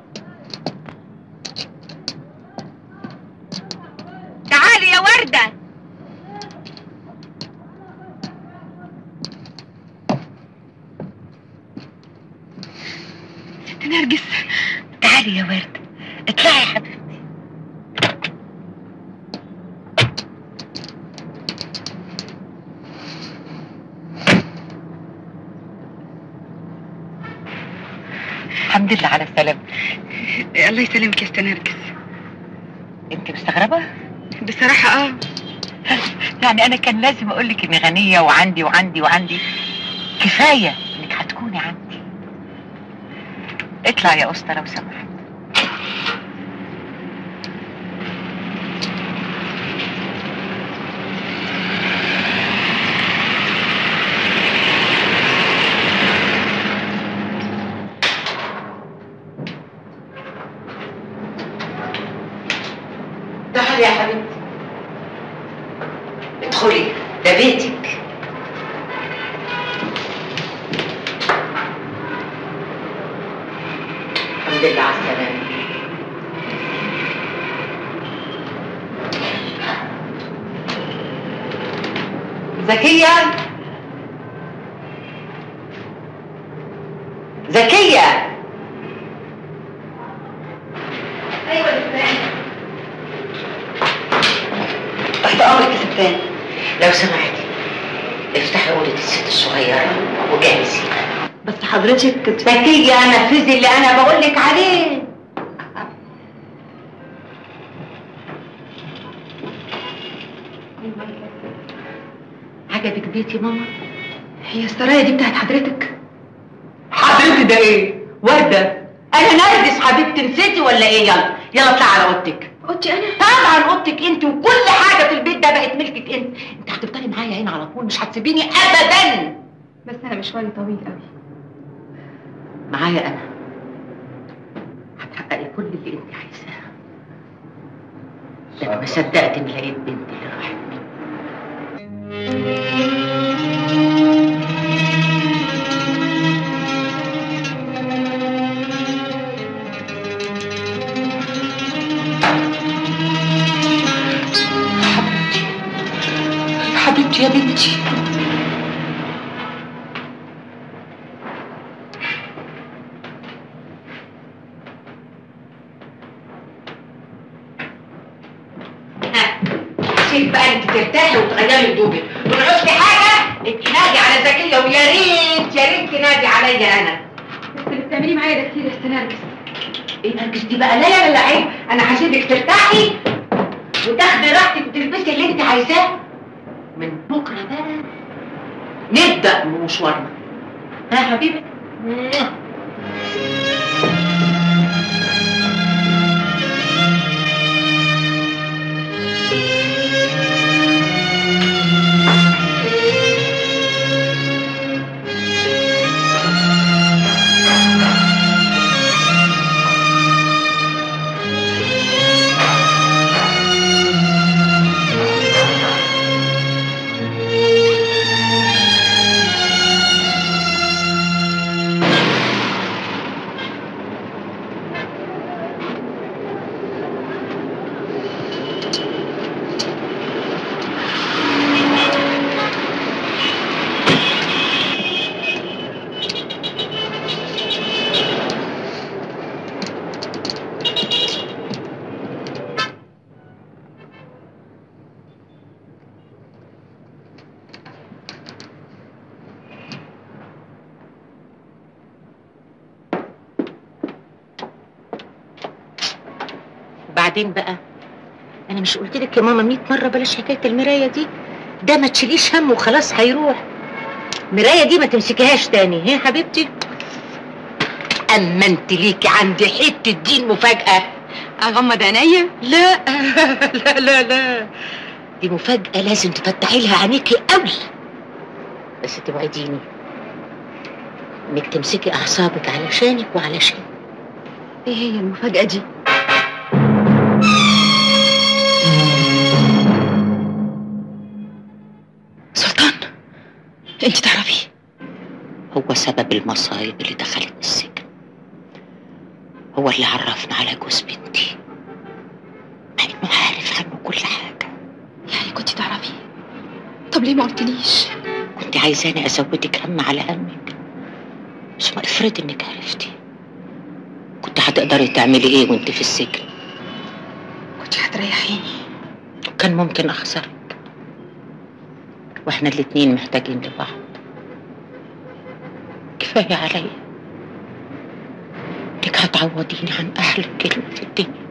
[SPEAKER 15] تعالي يا وردة. ست نرجس تعالي يا وردة، اطلعي يا حبيبتي. الحمد لله على السلامة.
[SPEAKER 7] الله يسلمك يا ست نرجس.
[SPEAKER 15] انت مستغربة؟
[SPEAKER 7] بصراحة اه.
[SPEAKER 15] يعني انا كان لازم اقولك اني غنية وعندي وعندي وعندي. كفاية انك هتكوني عندي. اطلع يا اسطى لو سمحت. تعالي يا حبيبتي ادخلي، ده بيتك. الحمد لله على السلامة. زكية زكية. ايوه يا تحت امرك يا ستان. لو سمحتي افتحي اوضه الست الصغيره وجهزي. بس حضرتك زكية نفذي اللي انا بقولك عليه. عجبك بيتي ماما؟
[SPEAKER 7] هي السرايا دي بتاعت حضرتك؟
[SPEAKER 15] حضرتك ده ايه؟ وردة. انا نرجس حبيبتي، نسيتي ولا ايه؟ يلا يلا اطلعي على اوضتك.
[SPEAKER 7] اوضتي انا؟
[SPEAKER 15] طبعا اوضتك انت، وكل حاجه في البيت ده بقت ملكك انت. انت هتفضلي معايا هنا على طول، مش هتسيبيني ابدا.
[SPEAKER 7] بس انا مشواري طويل قوي.
[SPEAKER 15] معايا انا هتحققي كل اللي انت عايزاه. ده انا ما صدقت اني لقيت بنتي اللي راحت مني. حبيبتي يا بنتي. سيب بقى انت ترتاحي وتغيري هدومك، ونعوزتي حاجه ابقي نادي على زكيه، ويا ريت يا ريت تنادي عليا انا.
[SPEAKER 7] بس اللي بتعمليه معايا ده كتير يا ست نرجس.
[SPEAKER 15] ايه نرجس دي بقى؟ لا يا لا عيب، انا هسيبك ترتاحي وتاخدي راحتك وتلبسي اللي انت عايزاه. من بكره بقى نبدا مشوارنا. ها حبيبي؟ وبعدين بقى انا مش قلت لك يا ماما مية مره بلاش حكايه المرايه دي؟ ده ما تشيليش هم وخلاص هيروح. المرايه دي ما تمسكيهاش تاني. هي حبيبتي اما انت ليكي عندي حته دين مفاجاه.
[SPEAKER 7] اغمض عينيا؟
[SPEAKER 15] لا لا لا لا، دي مفاجاه لازم تفتحي لها عينيكي قوي. بس توعديني انك تمسكي اعصابك علشانك وعلشان.
[SPEAKER 7] ايه هي المفاجاه دي؟ سلطان انت تعرفي
[SPEAKER 15] هو سبب المصايب اللي دخلتني السجن. هو اللي عرفنا على جوز بنتي، مع انه عارف عنه كل حاجه.
[SPEAKER 7] يعني كنت تعرفي؟ طب ليه ما قلتليش؟
[SPEAKER 15] كنت عايزاني ازودك هم على همك، ثم افرضي انك عرفتي، كنت هتقدري تعملي ايه وانت في السجن؟
[SPEAKER 7] كنت هتريحيني.
[SPEAKER 15] كان ممكن اخسرك، واحنا الاتنين محتاجين لبعض. كفايه عليا انك هتعوضيني عن احلى كلمه في الدنيا،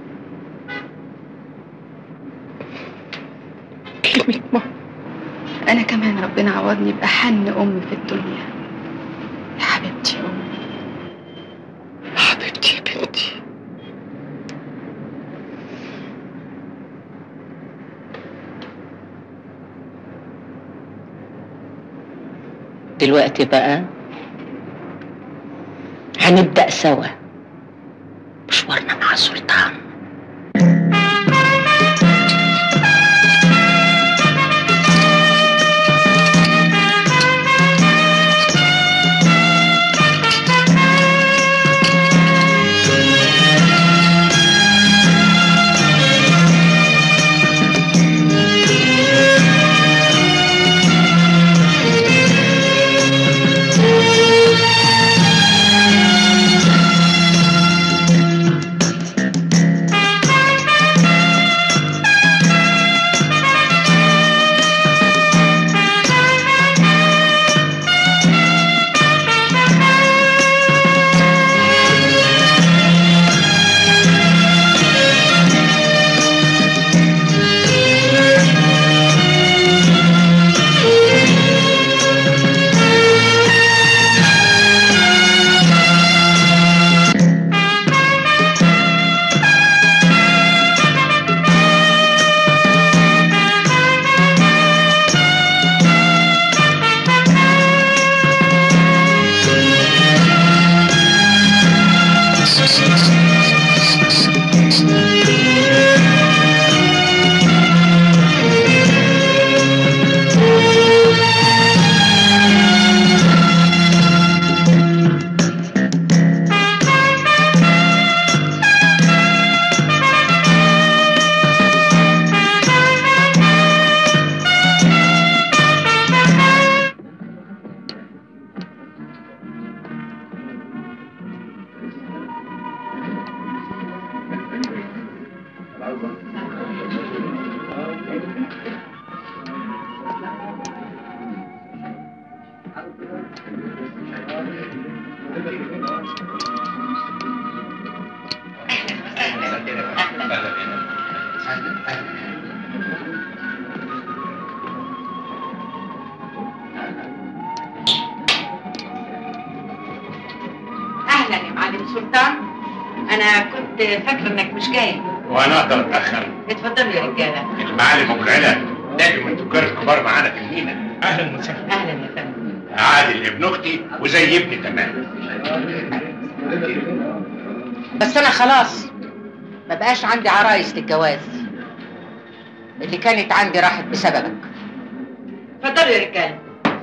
[SPEAKER 15] كلمه ماما.
[SPEAKER 7] انا كمان ربنا عوضني باحن ام في الدنيا. يا حبيبتي يا امي،
[SPEAKER 15] حبيبتي يا بنتي. دلوقتي بقى هنبدأ سوا مشوارنا مع سلطان. اهلا يا معلم سلطان، انا كنت فاكره انك مش جاي.
[SPEAKER 3] وانا اقدر اتاخر؟
[SPEAKER 15] اتفضلوا يا رجاله.
[SPEAKER 3] المعلم ابو العلا ناجم من تجار الكبار معانا في المينا. اهلا وسهلا.
[SPEAKER 15] اهلا يا فندم.
[SPEAKER 3] عادل ابن اختي وزي ابني تمام.
[SPEAKER 15] بس انا خلاص ما بقاش عندي عرايس للجواز، اللي كانت عندي راحت بسببك. اتفضلوا يا رجاله.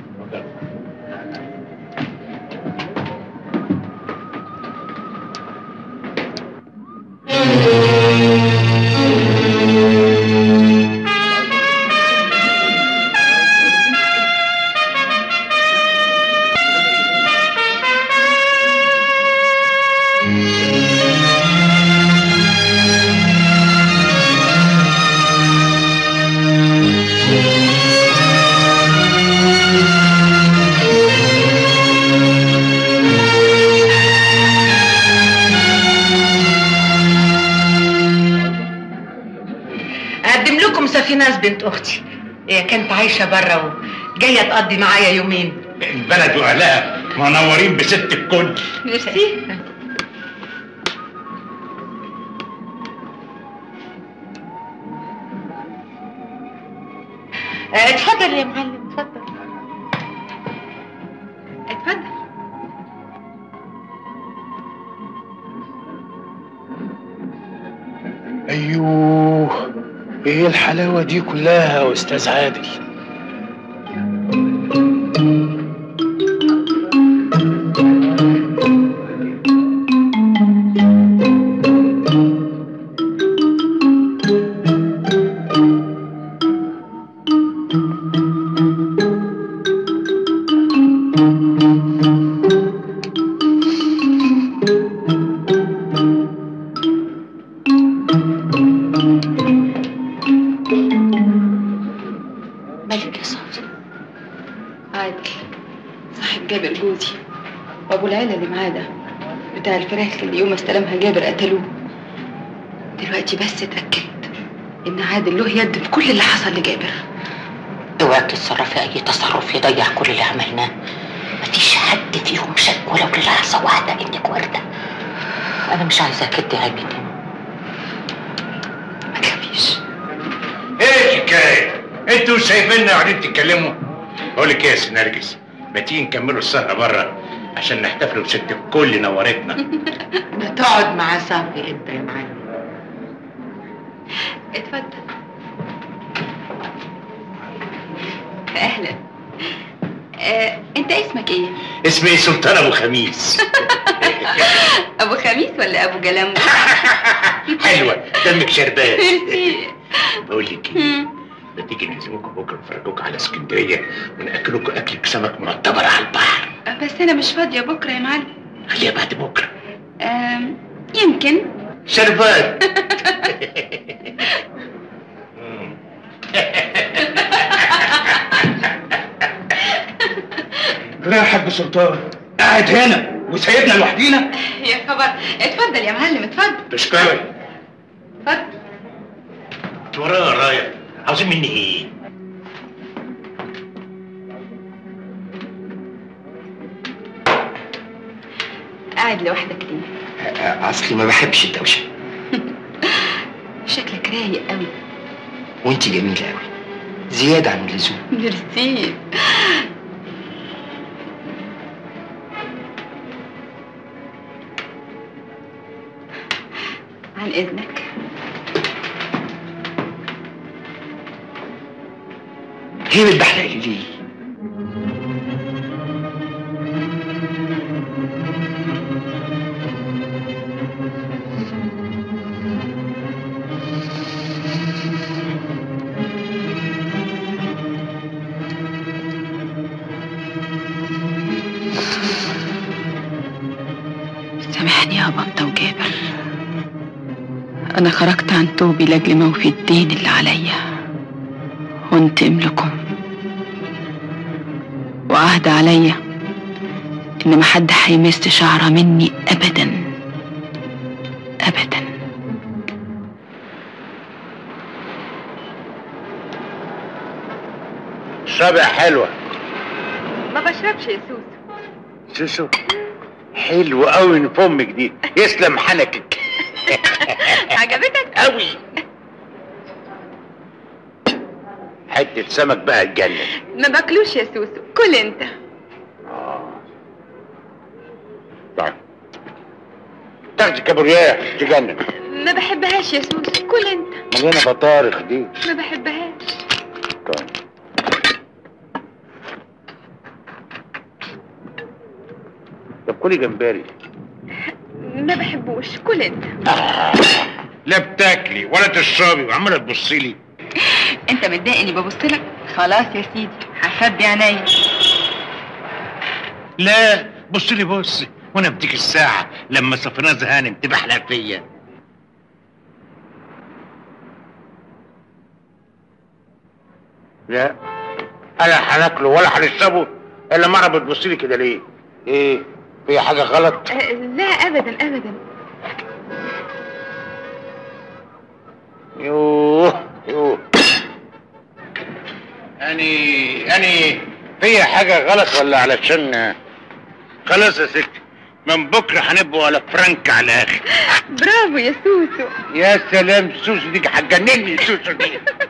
[SPEAKER 15] في ناس بنت اختي هي كانت عايشه بره وجايه تقضي معايا يومين.
[SPEAKER 3] البلد واهلها منورين بست الكل.
[SPEAKER 15] ميرسي. اتفضل يا معلم، اتفضل اتفضل.
[SPEAKER 6] ايوه، ايه الحلاوه دي كلها يا استاذ عادل؟
[SPEAKER 7] اللي معاه ده بتاع الفراخ اللي يوم استلمها جابر قتلوه. دلوقتي بس اتأكدت إن عادل له يد في كل اللي حصل لجابر.
[SPEAKER 15] اوعي تتصرفي اي تصرف يضيع كل اللي عملناه. مفيش حد فيهم شك ولو للحظه واحده انك ورده. انا مش عايزاك تتهمني.
[SPEAKER 7] ما تخافيش.
[SPEAKER 3] ايه الحكايه؟ انتوا شايفيننا قاعدين تتكلموا؟ بقول لك ايه يا سي نرجس، ما تيجي نكملوا السهره بره عشان نحتفلوا بست الكل نورتنا.
[SPEAKER 15] ما تقعد مع صافي انت يا معلم.
[SPEAKER 7] اتفضل. اهلا. آه، انت اسمك ايه؟
[SPEAKER 3] اسمي سلطان ابو خميس.
[SPEAKER 7] ابو خميس ولا ابو جلمبو؟
[SPEAKER 3] حلوه، دمك شربان.
[SPEAKER 7] ميرسي.
[SPEAKER 3] بقول لك ايه، ما تيجي نعزمكم بكره نفرجوكم على اسكندريه وناكلوكم اكلة سمك معتبر على البحر.
[SPEAKER 7] بس انا مش فاضيه بكره يا معلم.
[SPEAKER 3] خليها بعد بكره.
[SPEAKER 7] آم، يمكن.
[SPEAKER 3] شربان.
[SPEAKER 1] لا يا حاج سلطان، قاعد هنا وسايبنا لوحدينا؟
[SPEAKER 7] يا خبر، اتفضل يا معلم اتفضل.
[SPEAKER 3] تشكرك.
[SPEAKER 7] اتفضل.
[SPEAKER 3] انت ورايا يا رايا، عاوزين مني ايه؟
[SPEAKER 7] قاعد لوحدك ليه؟
[SPEAKER 2] اصلي ما بحبش الدوشه.
[SPEAKER 7] شكلك رايق قوي.
[SPEAKER 2] وانت جميله قوي زياده عن اللزوم.
[SPEAKER 7] ميرسي. عن اذنك.
[SPEAKER 2] هي بتبحلق لي ليه؟
[SPEAKER 7] سامحني يا بطة وجابر، أنا خرجت عن توبي لأجل موفي الدين اللي عليا وانتقم لكم، وعهد عليا إن محد هيمس شعرة مني أبدا أبدا.
[SPEAKER 3] اشربي يا حلوه.
[SPEAKER 7] ما بشربش يا سوسو.
[SPEAKER 3] سوسو حلو قوي من فمك دي، يسلم حنكك.
[SPEAKER 7] عجبتك؟
[SPEAKER 3] قوي. حته سمك بقى تجنن.
[SPEAKER 7] ما باكلوش يا سوسو، كل انت.
[SPEAKER 3] اه طيب تاخدي كابورياه تجنن.
[SPEAKER 7] ما بحبهاش يا سوسو، كل انت.
[SPEAKER 3] مليانه بطارخ دي.
[SPEAKER 7] ما بحبهاش.
[SPEAKER 3] طيب طب كلي جمبري.
[SPEAKER 7] ما بحبوش، كل انت.
[SPEAKER 3] آه. لا بتاكلي ولا تشربي وعماله تبصي لي.
[SPEAKER 7] انت متضايق اني ببص لك؟ خلاص يا سيدي هخبي عينيا.
[SPEAKER 3] لا بص لي بص، وانا بديك الساعه لما صفناز هانم تبحلق فيا. لا انا هناكله ولا هنشربه الا مره بتبص لي كده ليه؟ ايه في حاجه غلط؟
[SPEAKER 7] أه لا ابدا ابدا.
[SPEAKER 3] يوه يوه يعني يعني في حاجه غلط ولا علشان خلاص يا ستي من بكره هنبقوا على فرنك على الاخر.
[SPEAKER 7] برافو يا سوسو.
[SPEAKER 3] يا سلام سوسو دي هتجنني سوسو دي.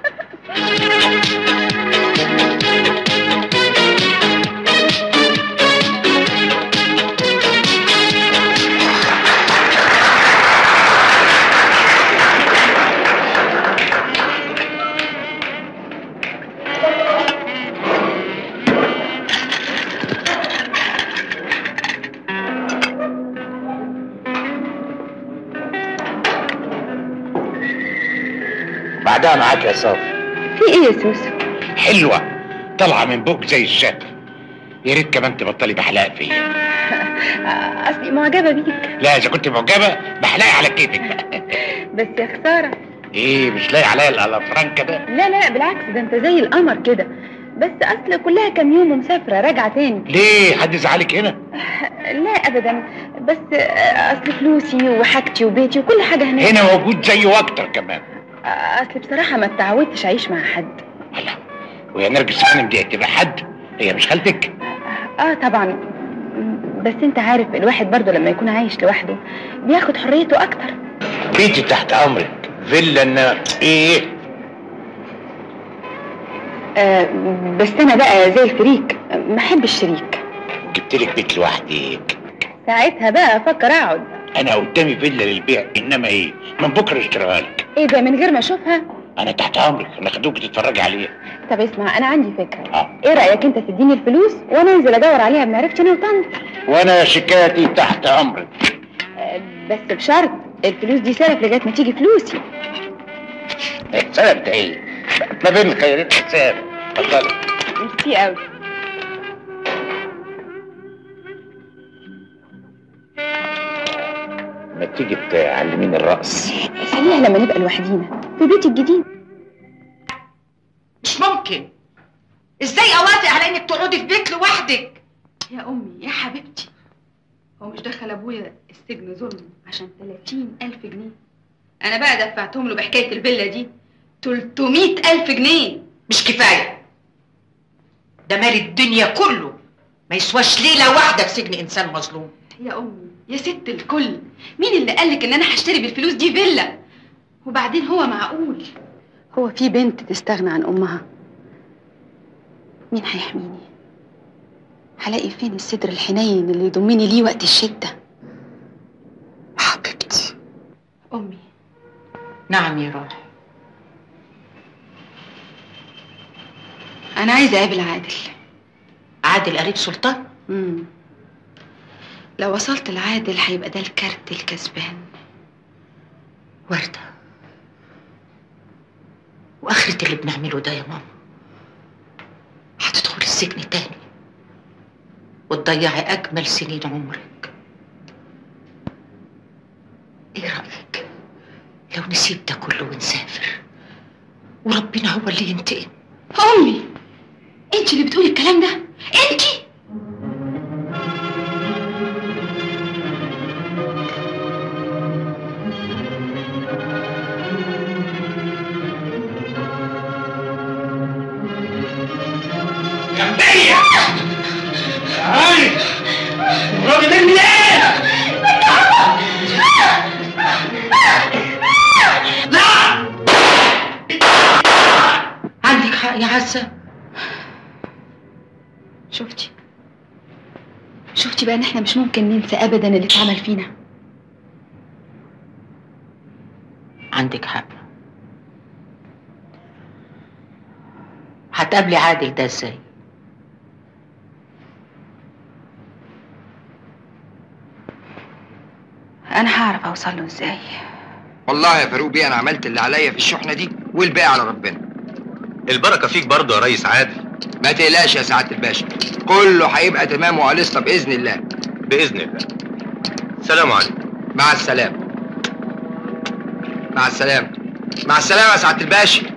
[SPEAKER 3] بعدها معاك يا صافي.
[SPEAKER 7] في ايه يا سوسو؟
[SPEAKER 3] حلوه طالعه من بوك زي الشكل. يا ريت كمان تبطلي بحلاق فيا.
[SPEAKER 7] اصلي معجبه بيك.
[SPEAKER 3] لا اذا كنت معجبه بحلاقي على كيفك بقى.
[SPEAKER 7] بس يا خساره.
[SPEAKER 3] ايه مش لاقي عليا الالافرانكا ده؟
[SPEAKER 7] لا لا بالعكس، ده انت زي القمر كده. بس اصل كلها كام يوم ومسافره راجعه تاني.
[SPEAKER 3] ليه؟ حد زعلك هنا؟
[SPEAKER 7] لا ابدا، بس اصل فلوسي وحاجتي وبيتي وكل حاجه هناك.
[SPEAKER 3] هنا موجود زيه واكتر كمان.
[SPEAKER 7] اصل بصراحه ما اتعودتش اعيش مع حد.
[SPEAKER 3] لا، ويا نرجس خانم دي هتبقى حد؟ هي مش خالتك؟
[SPEAKER 7] اه طبعا، بس انت عارف الواحد برضه لما يكون عايش لوحده بياخد حريته اكتر.
[SPEAKER 3] بيتي تحت امرك، فيلا انا ايه؟
[SPEAKER 7] آه بس انا بقى زي الفريك، ما احبش الشريك.
[SPEAKER 3] جبت لك بيت لوحدك،
[SPEAKER 7] ساعتها بقى افكر اقعد.
[SPEAKER 3] انا قدامي فيلا للبيع، انما ايه؟ من بكره اشتريها لك.
[SPEAKER 7] ايه ده من غير ما اشوفها؟
[SPEAKER 3] انا تحت امرك، انا خدوك تتفرجي عليها.
[SPEAKER 7] طب اسمع، انا عندي فكره.
[SPEAKER 3] آه.
[SPEAKER 7] ايه رايك انت تديني الفلوس وانا انزل ادور عليها بمعرفتي انا وطنط؟
[SPEAKER 3] وانا شيكاتي تحت امرك.
[SPEAKER 7] آه بس بشرط الفلوس دي سلف لغايه ما تيجي فلوسي.
[SPEAKER 3] سلف ده ايه؟ ما بين خيرين حساب. اتفضلي.
[SPEAKER 7] ميرسي قوي.
[SPEAKER 3] ما تيجي تعلميني الرقص؟
[SPEAKER 7] خليها لما نبقى لوحدينا في بيتي الجديد.
[SPEAKER 15] مش ممكن. ازاي اوافق على انك تقعدي في بيت لوحدك؟
[SPEAKER 7] يا امي يا حبيبتي، هو مش دخل ابويا السجن ظلم عشان ثلاثين ألف جنيه؟ انا بقى دفعتهم له بحكايه الفيلا دي ثلاثمية ألف جنيه.
[SPEAKER 15] مش كفايه، ده مال الدنيا كله ما يسواش ليله واحده في سجن انسان مظلوم.
[SPEAKER 7] يا امي يا ست الكل، مين اللي قالك ان انا هشتري بالفلوس دي فيلا؟ وبعدين هو معقول هو في بنت تستغنى عن امها؟ مين هيحميني؟ هلاقي فين الصدر الحنين اللي يضمني ليه وقت الشده؟
[SPEAKER 15] حبيبتي.
[SPEAKER 7] امي.
[SPEAKER 15] نعم يا روح.
[SPEAKER 7] انا عايزه اقابل عادل.
[SPEAKER 15] عادل قريب سلطان؟
[SPEAKER 7] امم لو وصلت لعادل هيبقى ده الكارت الكسبان.
[SPEAKER 15] وردة، واخرة اللي بنعمله ده يا ماما هتدخلي السجن تاني وتضيعي اجمل سنين عمرك. ايه رايك لو نسيب ده كله ونسافر وربنا هو اللي ينتقم؟
[SPEAKER 7] امي انت اللي بتقولي الكلام ده؟ انت
[SPEAKER 3] جنبية تعالي الراجل ده منين؟ لا
[SPEAKER 15] عندك حق يا عزة.
[SPEAKER 7] شفتي شفتي بقى ان احنا مش ممكن ننسى ابدا اللي اتعمل فينا.
[SPEAKER 15] عندك حق. هتقابلي عادل ده ازاي؟
[SPEAKER 7] انا هعرف اوصل له ازاي.
[SPEAKER 2] والله يا فاروق بيه انا عملت اللي عليا في الشحنه دي والباقي على ربنا.
[SPEAKER 5] البركه فيك برضه يا ريس عادل.
[SPEAKER 2] ما تقلقش يا سعاده الباشا، كله هيبقى تمام وعليسطه باذن الله.
[SPEAKER 5] باذن الله. سلام عليكم.
[SPEAKER 2] مع السلامه. مع السلامه. مع السلامه يا سعاده الباشا.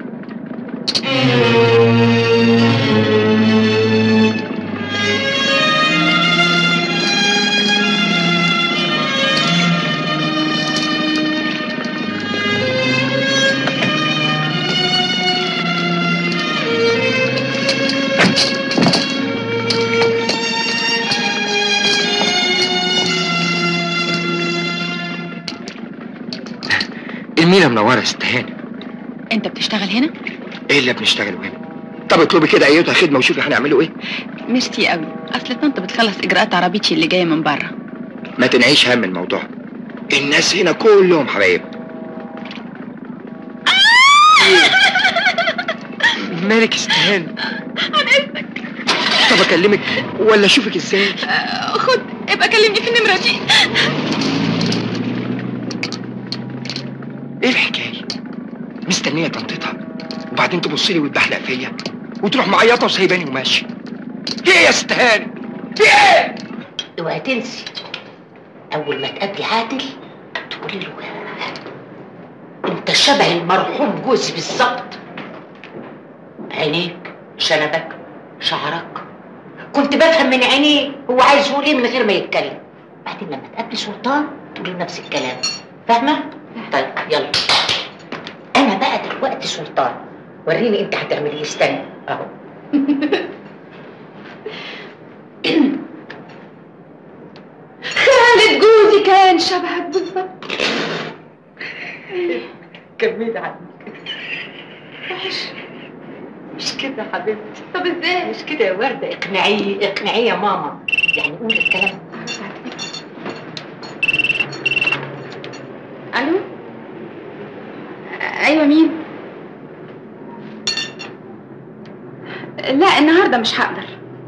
[SPEAKER 2] المينا منوره يا ست هاني.
[SPEAKER 7] انت بتشتغل هنا؟
[SPEAKER 2] ايه اللي بنشتغله هنا؟ طب اطلبي كده ايتها خدمه وشوفي هنعمله ايه.
[SPEAKER 7] ميرسي قوي، اصل طنط بتخلص اجراءات عربيتي اللي جايه من بره.
[SPEAKER 2] ما تنعيش هم الموضوع، الناس هنا كلهم حبايب. مالك يا ست هاني؟
[SPEAKER 7] عن اذنك.
[SPEAKER 2] طب اكلمك ولا اشوفك ازاي؟
[SPEAKER 7] آه خد ابقى كلمني في النمره دي.
[SPEAKER 2] ايه الحكايه؟ مستنيه طنطتها وبعدين تبص لي وتبحلق فيا وتروح معيطه وسايباني وماشي. في ايه يا ست هاني؟ في ايه؟
[SPEAKER 15] اوعي تنسي اول ما تقابلي عادل تقولي له انت شبه المرحوم جوزي بالظبط. عينيك شنبك، شعرك، كنت بفهم من عينيه هو عايز يقول ايه من غير ما يتكلم. بعدين لما تقابلي سلطان تقولي نفس الكلام، فاهمه؟ طيب يلا انا بقى دلوقتي سلطان، وريني انت هتعملي ايه. استني اهو.
[SPEAKER 7] خالد جوزي كان شبهك بالظبط.
[SPEAKER 15] كملي عنك. وحش مش كده حبيبتي.
[SPEAKER 7] طب ازاي؟
[SPEAKER 15] مش كده يا ورده، اقنعيه اقنعيه يا ماما، يعني قولي الكلام.
[SPEAKER 7] الو. ايوه مين؟ لا النهارده مش هقدر.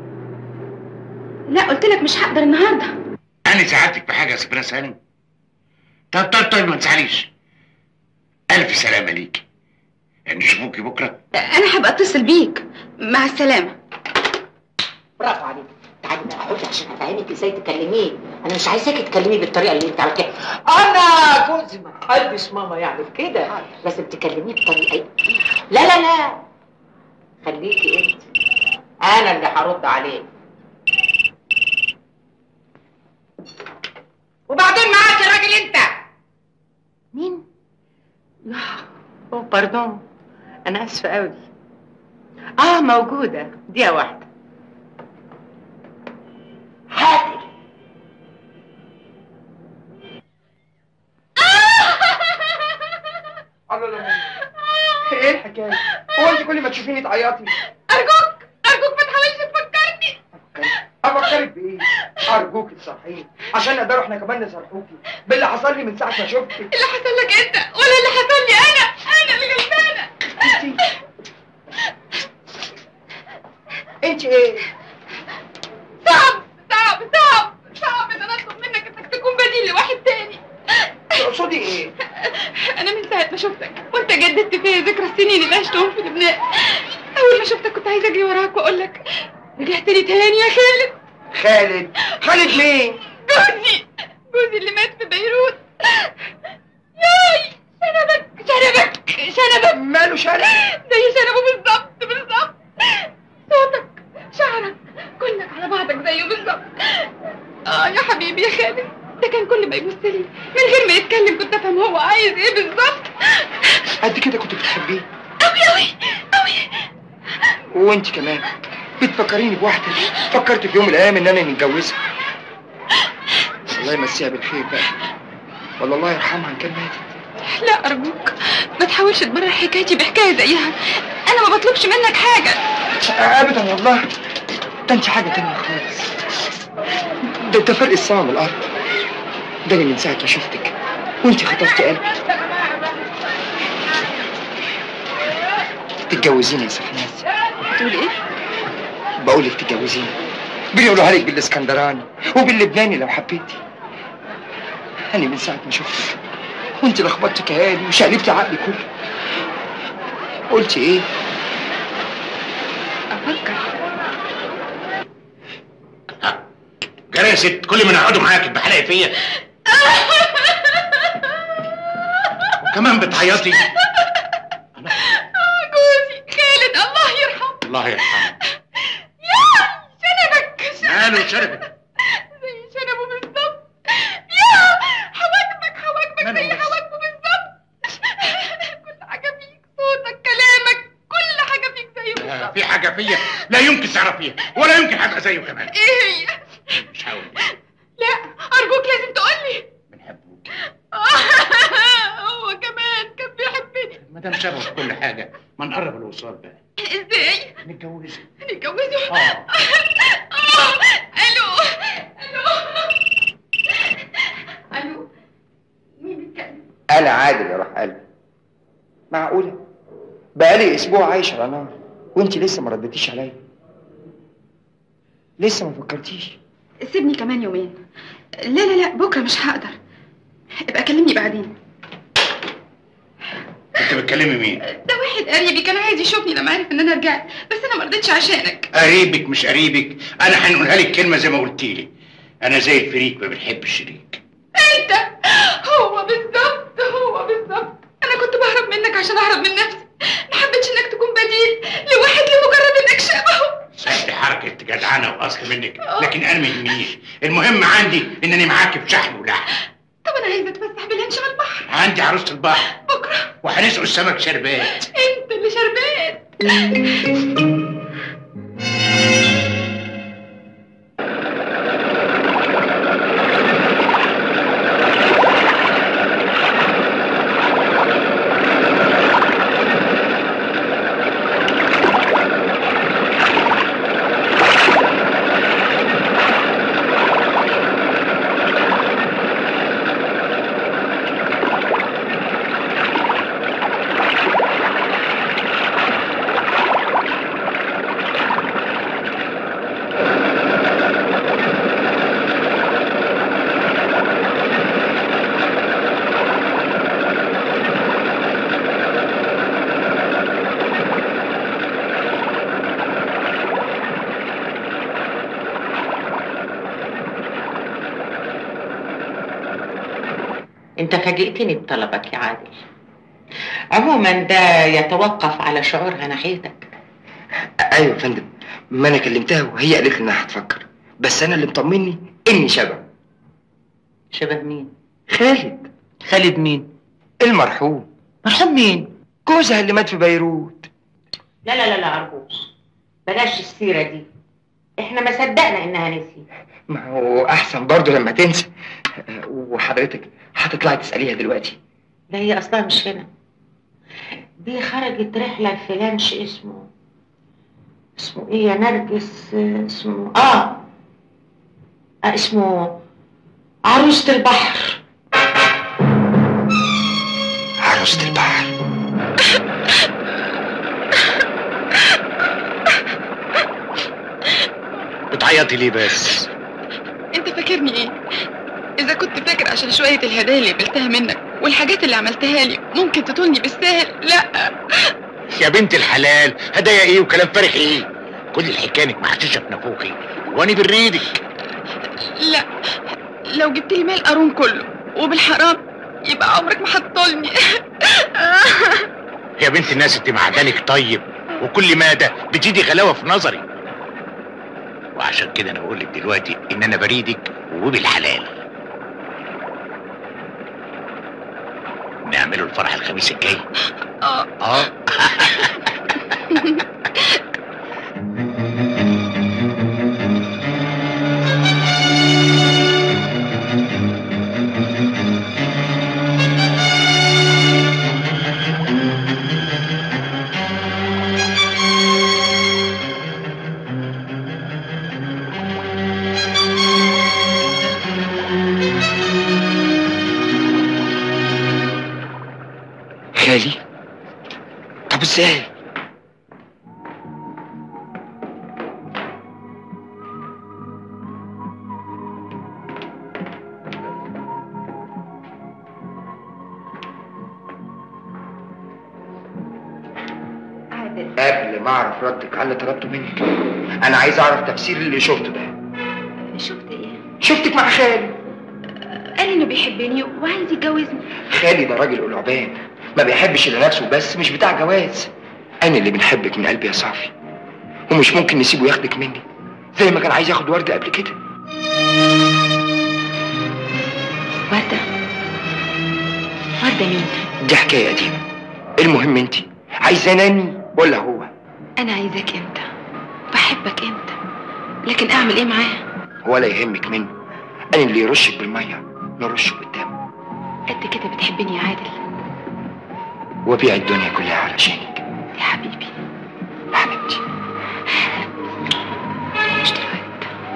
[SPEAKER 7] لا قلت لك مش هقدر النهارده.
[SPEAKER 3] انا ساعدتك بحاجه يا سبرا سالم؟ طب طب طيب ما تزعليش. الف سلامه ليكي. نشوفوكي بكره.
[SPEAKER 7] انا هبقى اتصل بيك. مع السلامه.
[SPEAKER 15] برافو عليك. تعالي بقى اقعدي عشان افهمك ازاي تكلميه. انا مش عايزاكي تكلميه بالطريقه اللي انت عملتيها. انا جوزي ما حدش ماما يعمل كده، لازم تكلميه بطريقه. لا لا لا خليكي انت، انا اللي هرد عليه. وبعدين معاك يا راجل انت. مين؟ لا اوه باردون، انا اسفه قوي. اه موجوده، دقيقه واحده. حاضر.
[SPEAKER 2] الله لا ايه الحكايه؟ هو انت كل ما تشوفيني تعيطي؟
[SPEAKER 7] ارجوك ارجوك ما تحاولش تفكرني.
[SPEAKER 2] افكرك بايه؟ ارجوك تصحيني عشان نقدروا احنا كمان نصرحوكي باللي حصل لي من ساعه ما شفتك.
[SPEAKER 7] اللي حصل لك انت ولا اللي حصل لي انا؟ انا اللي غلطانه.
[SPEAKER 2] انت انت ايه؟
[SPEAKER 7] صعب صعب صعب صعب ان انا اطلب منك انك تكون بديل لواحد تاني.
[SPEAKER 2] تقصدي ايه؟
[SPEAKER 7] انا من ساعه ما شفتك وانت جددت فيا ذكرى السنين اللي عشتهم في لبنان. اول ما شفتك كنت عايزه اجري وراك واقول لك رجعت لي تاني يا خالد.
[SPEAKER 2] خالد؟ خالد مين؟
[SPEAKER 7] جوزي جوزي اللي مات في بيروت. ياي شنبك شنبك شنبك.
[SPEAKER 2] ماله شنب؟
[SPEAKER 7] زي شنبه بالظبط بالظبط. صوتك شعرك كلك على بعضك زيه بالظبط. اه يا حبيبي يا خالد، ده كان كل ما يبص لي من غير ما يتكلم كنت افهم هو عايز ايه بالظبط.
[SPEAKER 2] قد كده كنت بتحبيه؟
[SPEAKER 7] قوي قوي قوي.
[SPEAKER 2] وانت كمان بتفكريني بواحده فكرت في يوم من الايام ان انا نتجوزها. الله يمسيها بالخير بقى، ولا الله يرحمها ان كان ماتت.
[SPEAKER 7] لا ارجوك ما تحاولش تبرر حكايتي بحكايه زيها. انا ما بطلبش منك حاجه
[SPEAKER 2] ابدا والله. ده انت حاجه تانية خالص. ده انت فرق السما من الارض. ده من ساعه ما شفتك وانت خطفتي قلبي. تتجوزيني يا سفناس؟
[SPEAKER 7] بتقول ايه؟
[SPEAKER 2] بقولك تتجوزيني. بيقولوها لك بالاسكندراني وباللبناني لو حبيتي. انا من ساعه ما شفتك وانت لخبطتي كياني وشقلبتي عقلي كله. قلتي ايه؟
[SPEAKER 7] افكر.
[SPEAKER 3] جرى يا ست، كل ما نقعدوا معاك بحلقي فيا وكمان بتعيطي.
[SPEAKER 7] جوزي خالد الله يرحمه.
[SPEAKER 3] الله يرحمه.
[SPEAKER 7] يا شنبك
[SPEAKER 3] ماله شنبك؟
[SPEAKER 7] زي شنبه بالظبط. يا حواجبك حواجبك زي حواجبه بالظبط. كل حاجه فيك، صوتك كلامك كل حاجه فيك زيه بالظبط.
[SPEAKER 3] في حاجه فيا لا يمكن تعرفيها ولا يمكن هبقى زيه كمان.
[SPEAKER 7] ايه هي؟
[SPEAKER 3] مش هقول.
[SPEAKER 7] لا ارجوك لازم تقولي.
[SPEAKER 3] بنحبوك.
[SPEAKER 7] هو كمان كان بيحبني.
[SPEAKER 3] ما دام شبه في كل حاجه ما نقرب الوصال بقى.
[SPEAKER 7] ازاي؟
[SPEAKER 3] نتجوزه.
[SPEAKER 7] نتجوزه؟
[SPEAKER 3] اه.
[SPEAKER 7] الو الو الو مين بيتكلم؟
[SPEAKER 2] انا عادل يا روح قلبي. معقوله؟ بقالي اسبوع عايش على نار وانت لسه ما ردتيش عليا. لسه ما فكرتيش؟
[SPEAKER 7] سيبني كمان يومين. لا لا لا بكره مش هقدر. ابقى كلمني بعدين.
[SPEAKER 3] انت بتكلمي مين؟
[SPEAKER 7] ده واحد قريبي كان عايز يشوفني لما عرف ان انا رجعت، بس انا ما رضيتش عشانك.
[SPEAKER 3] قريبك مش قريبك، انا هنقولها لك كلمه زي ما قلتي لي. انا زي الفريق ما بنحب الشريك.
[SPEAKER 7] انت هو بالظبط هو بالظبط. انا كنت بهرب منك عشان اهرب من نفسي. ما حبيتش انك تكون بديل لواحد لمجرد انك
[SPEAKER 3] انني معاك بشحم ولحم.
[SPEAKER 7] طب انا عايزه اتفسح بالهنش على البحر.
[SPEAKER 3] عندي عروسه البحر
[SPEAKER 7] بكره
[SPEAKER 3] وهنسقوا السمك شربات.
[SPEAKER 7] انت اللي شربات.
[SPEAKER 15] انت فاجئتني بطلبك يا عادل. عموما ده يتوقف على شعورها ناحيتك.
[SPEAKER 2] ايوه يا فندم، ما انا كلمتها وهي قالت لي انها هتفكر، بس انا اللي مطمني اني شبه.
[SPEAKER 15] شبه مين؟
[SPEAKER 2] خالد.
[SPEAKER 15] خالد مين؟
[SPEAKER 2] المرحوم.
[SPEAKER 15] مرحوم مين؟
[SPEAKER 2] جوزها اللي مات في بيروت.
[SPEAKER 15] لا لا لا لا ارجوك بلاش السيره دي، احنا ما صدقنا انها نسيت.
[SPEAKER 2] ما هو احسن برضه لما تنسى. وحضرتك هتطلعي تساليها دلوقتي؟
[SPEAKER 15] لا هي اصلها مش هنا، دي خرجت رحله في لانش اسمه اسمه ايه يا نرجس؟ اسمه اه, آه اسمه عروسة البحر.
[SPEAKER 2] عروسة البحر.
[SPEAKER 3] بتعيطي ليه بس؟
[SPEAKER 7] انت فاكرني ايه؟ اذا كنت فاكر عشان شويه الهدايا اللي قبلتها منك والحاجات اللي عملتها لي ممكن تطولني بالسهل، لا
[SPEAKER 3] يا بنت الحلال، هدايا ايه وكلام فارغ ايه؟ كل الحكايه انك محششه في نافوخي وانا بريدك.
[SPEAKER 7] لا لو جبت لي مال قارون كله وبالحرام يبقى عمرك ما هتطولني.
[SPEAKER 3] يا بنت الناس انت معدنك طيب، وكل مادة بتيجي غلاوه في نظري، وعشان كده انا بقول لك دلوقتي ان انا بريدك وبالحلال. نعمله الفرح الخميس الجاي.
[SPEAKER 7] اه
[SPEAKER 3] اه
[SPEAKER 2] خالي؟ طب ازاي؟ قبل ما اعرف ردك على اللي طلبته منك، انا عايز اعرف تفسير اللي شفته ده.
[SPEAKER 7] شفت ايه؟
[SPEAKER 2] شفتك مع خالي.
[SPEAKER 7] قال انه بيحبني وعايز يتجوزني.
[SPEAKER 2] خالي ده راجل قلعبان، ما بيحبش الا نفسه بس، مش بتاع جواز. انا اللي بنحبك من قلبي يا صافي، ومش ممكن نسيبه ياخدك مني زي ما كان عايز ياخد وردة قبل كده.
[SPEAKER 7] وردة؟ وردة مين؟
[SPEAKER 2] دي حكاية قديمة. المهم انت عايزاني ولا هو؟
[SPEAKER 7] انا عايزاك انت، بحبك انت، لكن اعمل ايه معاه؟
[SPEAKER 2] ولا يهمك منه، انا اللي يرشك بالمية نرشه بالدم.
[SPEAKER 7] قد كده بتحبني يا عادل؟
[SPEAKER 2] وبيع الدنيا كلها علشانك
[SPEAKER 7] يا حبيبي.
[SPEAKER 2] حبيبتي.
[SPEAKER 7] مش دلوقتي.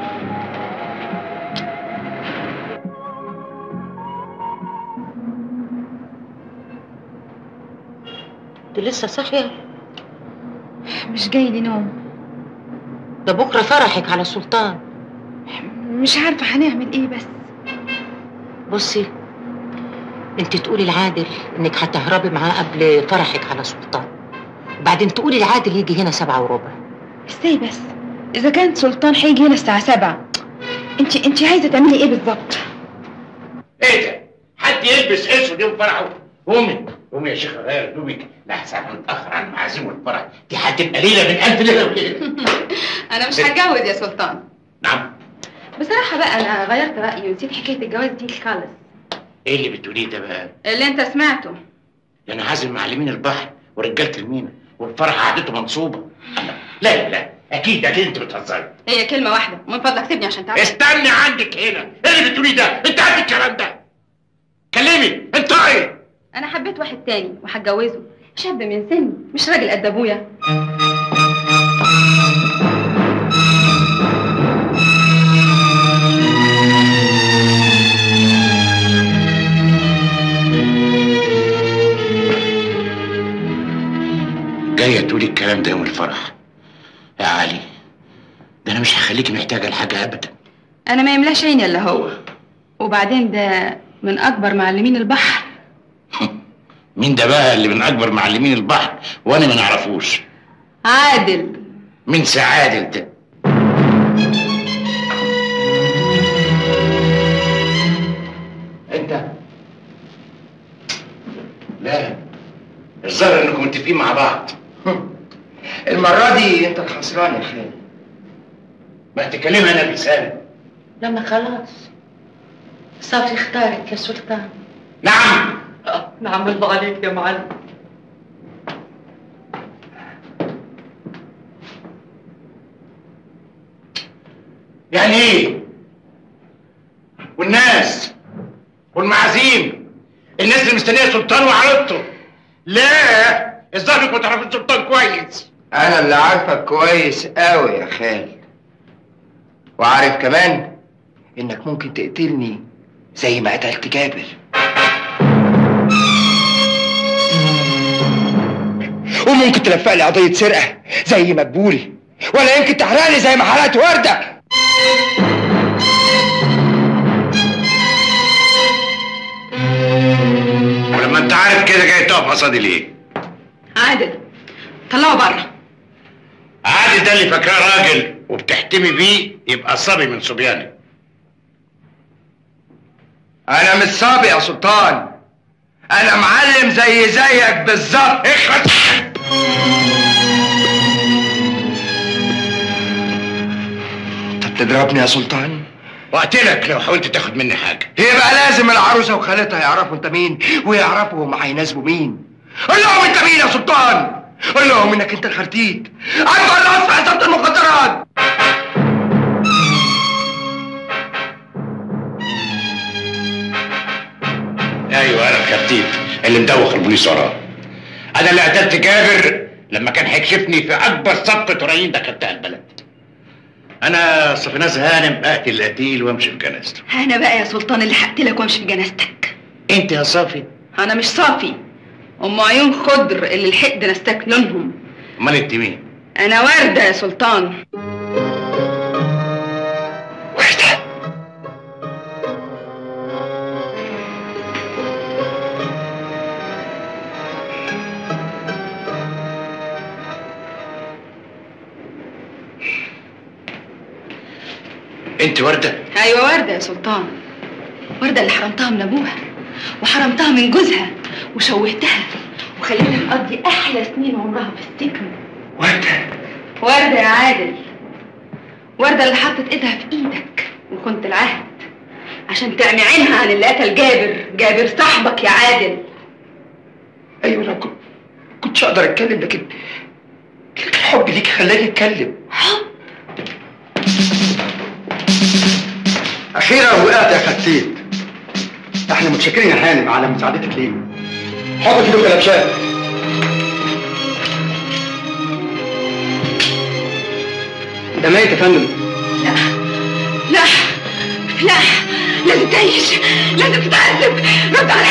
[SPEAKER 15] انت لسه صاحيه؟
[SPEAKER 7] مش جاي لي نوم.
[SPEAKER 15] ده بكره فرحك على سلطان.
[SPEAKER 7] مش عارفه هنعمل ايه بس.
[SPEAKER 15] بصي انت تقولي لعادل انك هتهربي معاه قبل فرحك على سلطان، وبعدين تقولي لعادل يجي هنا سبعة وربع.
[SPEAKER 7] ازاي بس؟ اذا كان سلطان هيجي هنا الساعه سبعة، انت انت عايزه تعملي ايه بالظبط؟
[SPEAKER 3] ايه ده؟ حد يلبس اسود يوم فرحه؟ قومي قومي يا شيخ غير هدومك لحسن هنتاخر عن معازيم الفرح، دي هتبقى ليله من الف ليله وليله.
[SPEAKER 7] انا مش هتجوز يا سلطان.
[SPEAKER 3] نعم؟
[SPEAKER 7] بصراحه بقى انا غيرت رايي ونسيت حكايه الجواز دي خالص.
[SPEAKER 3] ايه اللي بتقوليه ده بقى؟
[SPEAKER 7] اللي انت سمعته.
[SPEAKER 3] يعني عازم معلمين البحر ورجاله المينا والفرح قعدته منصوبه. لا لا اكيد اكيد انت بتهزري.
[SPEAKER 7] هي كلمه واحده، من فضلك سيبني عشان تعرف.
[SPEAKER 3] استني عندك هنا، ايه اللي بتقوليه ده؟ انت عندك الكلام ده؟ كلمي انت. ايه؟
[SPEAKER 7] انا حبيت واحد تاني وهتجوزه، شاب من سني مش راجل قد ابويا.
[SPEAKER 3] جايه تقولي الكلام ده يوم الفرح يا علي؟ ده انا مش هخليكي محتاجه لحاجه ابدا.
[SPEAKER 7] انا ما يملاش عيني الا هو، وبعدين ده من اكبر معلمين البحر.
[SPEAKER 3] مين ده بقى اللي من اكبر معلمين البحر وانا ما نعرفوش؟
[SPEAKER 7] عادل.
[SPEAKER 3] مين سعادل ده؟ انت؟ لا الظاهر انكم متفقين مع بعض.
[SPEAKER 2] المرة دي انت الخسران يا خالد.
[SPEAKER 3] ما تكلمها انا بلساني.
[SPEAKER 15] لما خلاص صافي اختارك يا سلطان.
[SPEAKER 3] نعم.
[SPEAKER 15] نعم الله عليك يا معلم.
[SPEAKER 3] يعني ايه؟ والناس والمعازيم، الناس اللي مستنيه سلطان وعروضته. لا الظاهر انكم تعرفوا سلطان كويس.
[SPEAKER 2] انا اللي عارفك كويس قوي يا خالد، وعارف كمان انك ممكن تقتلني زي ما قتلت جابر. وممكن تلفق لي قضيه سرقه زي مدبولي، ولا يمكن تحرقني زي ما حرقت ورده.
[SPEAKER 3] ولما انت عارف كده جاي تقف قصادي ليه؟
[SPEAKER 7] عادل طلعه بره.
[SPEAKER 3] عادل ده اللي فاكراه راجل وبتحتمي بيه يبقى صبي من صبياني.
[SPEAKER 2] انا مش صبي يا سلطان، انا معلم زي زيك بالظبط.
[SPEAKER 3] اخلص.
[SPEAKER 2] انت بتضربني يا سلطان؟
[SPEAKER 3] وقتلك لو حاولت تاخد مني حاجه.
[SPEAKER 2] يبقى لازم العروسه وخالتها يعرفوا انت مين، ويعرفوا هم هيناسبوا مين. قول لهم انت مين يا سلطان، قول لهم انك انت الخرتيت اكبر راس في حسابة المخدرات.
[SPEAKER 3] ايوه انا الخرتيت اللي مدوخ البوليس وراه. انا اللي قتلت جابر لما كان هيكشفني في اكبر صفقه هرايين دخلتها البلد. انا صفيناز هانم اقتل القتيل وامشي في جنازته.
[SPEAKER 7] انا بقى يا سلطان اللي هقتلك وامشي في جنازتك.
[SPEAKER 3] انت يا صافي؟
[SPEAKER 7] انا مش صافي، ام عيون خضر اللي الحقد نستك لونهم.
[SPEAKER 3] امال انت مين؟
[SPEAKER 7] انا ورده يا سلطان.
[SPEAKER 2] ورده؟
[SPEAKER 3] انت ورده؟
[SPEAKER 7] ايوه ورده يا سلطان، ورده اللي حرمتها من ابوها وحرمتها من جوزها وشوهتها وخليتها تقضي احلى سنين عمرها في السجن.
[SPEAKER 2] ورده؟
[SPEAKER 7] ورده يا عادل، ورده اللي حطت ايدها في ايدك وكنت العهد عشان تعمي عينها عن اللي قتل جابر، جابر صاحبك يا عادل.
[SPEAKER 2] ايوه انا كنت كنتش اقدر اتكلم، لكن لكن الحب ليك خلاني اتكلم.
[SPEAKER 7] حب؟
[SPEAKER 5] اخيرا وقعت يا خدتيت. احنا متشكرين يا هانم على مساعدتك لينا. حط كيلو كلبشات. ده ميت يا فندم.
[SPEAKER 7] لا لا لا، لازم تعيش، لازم تتعذب. رد على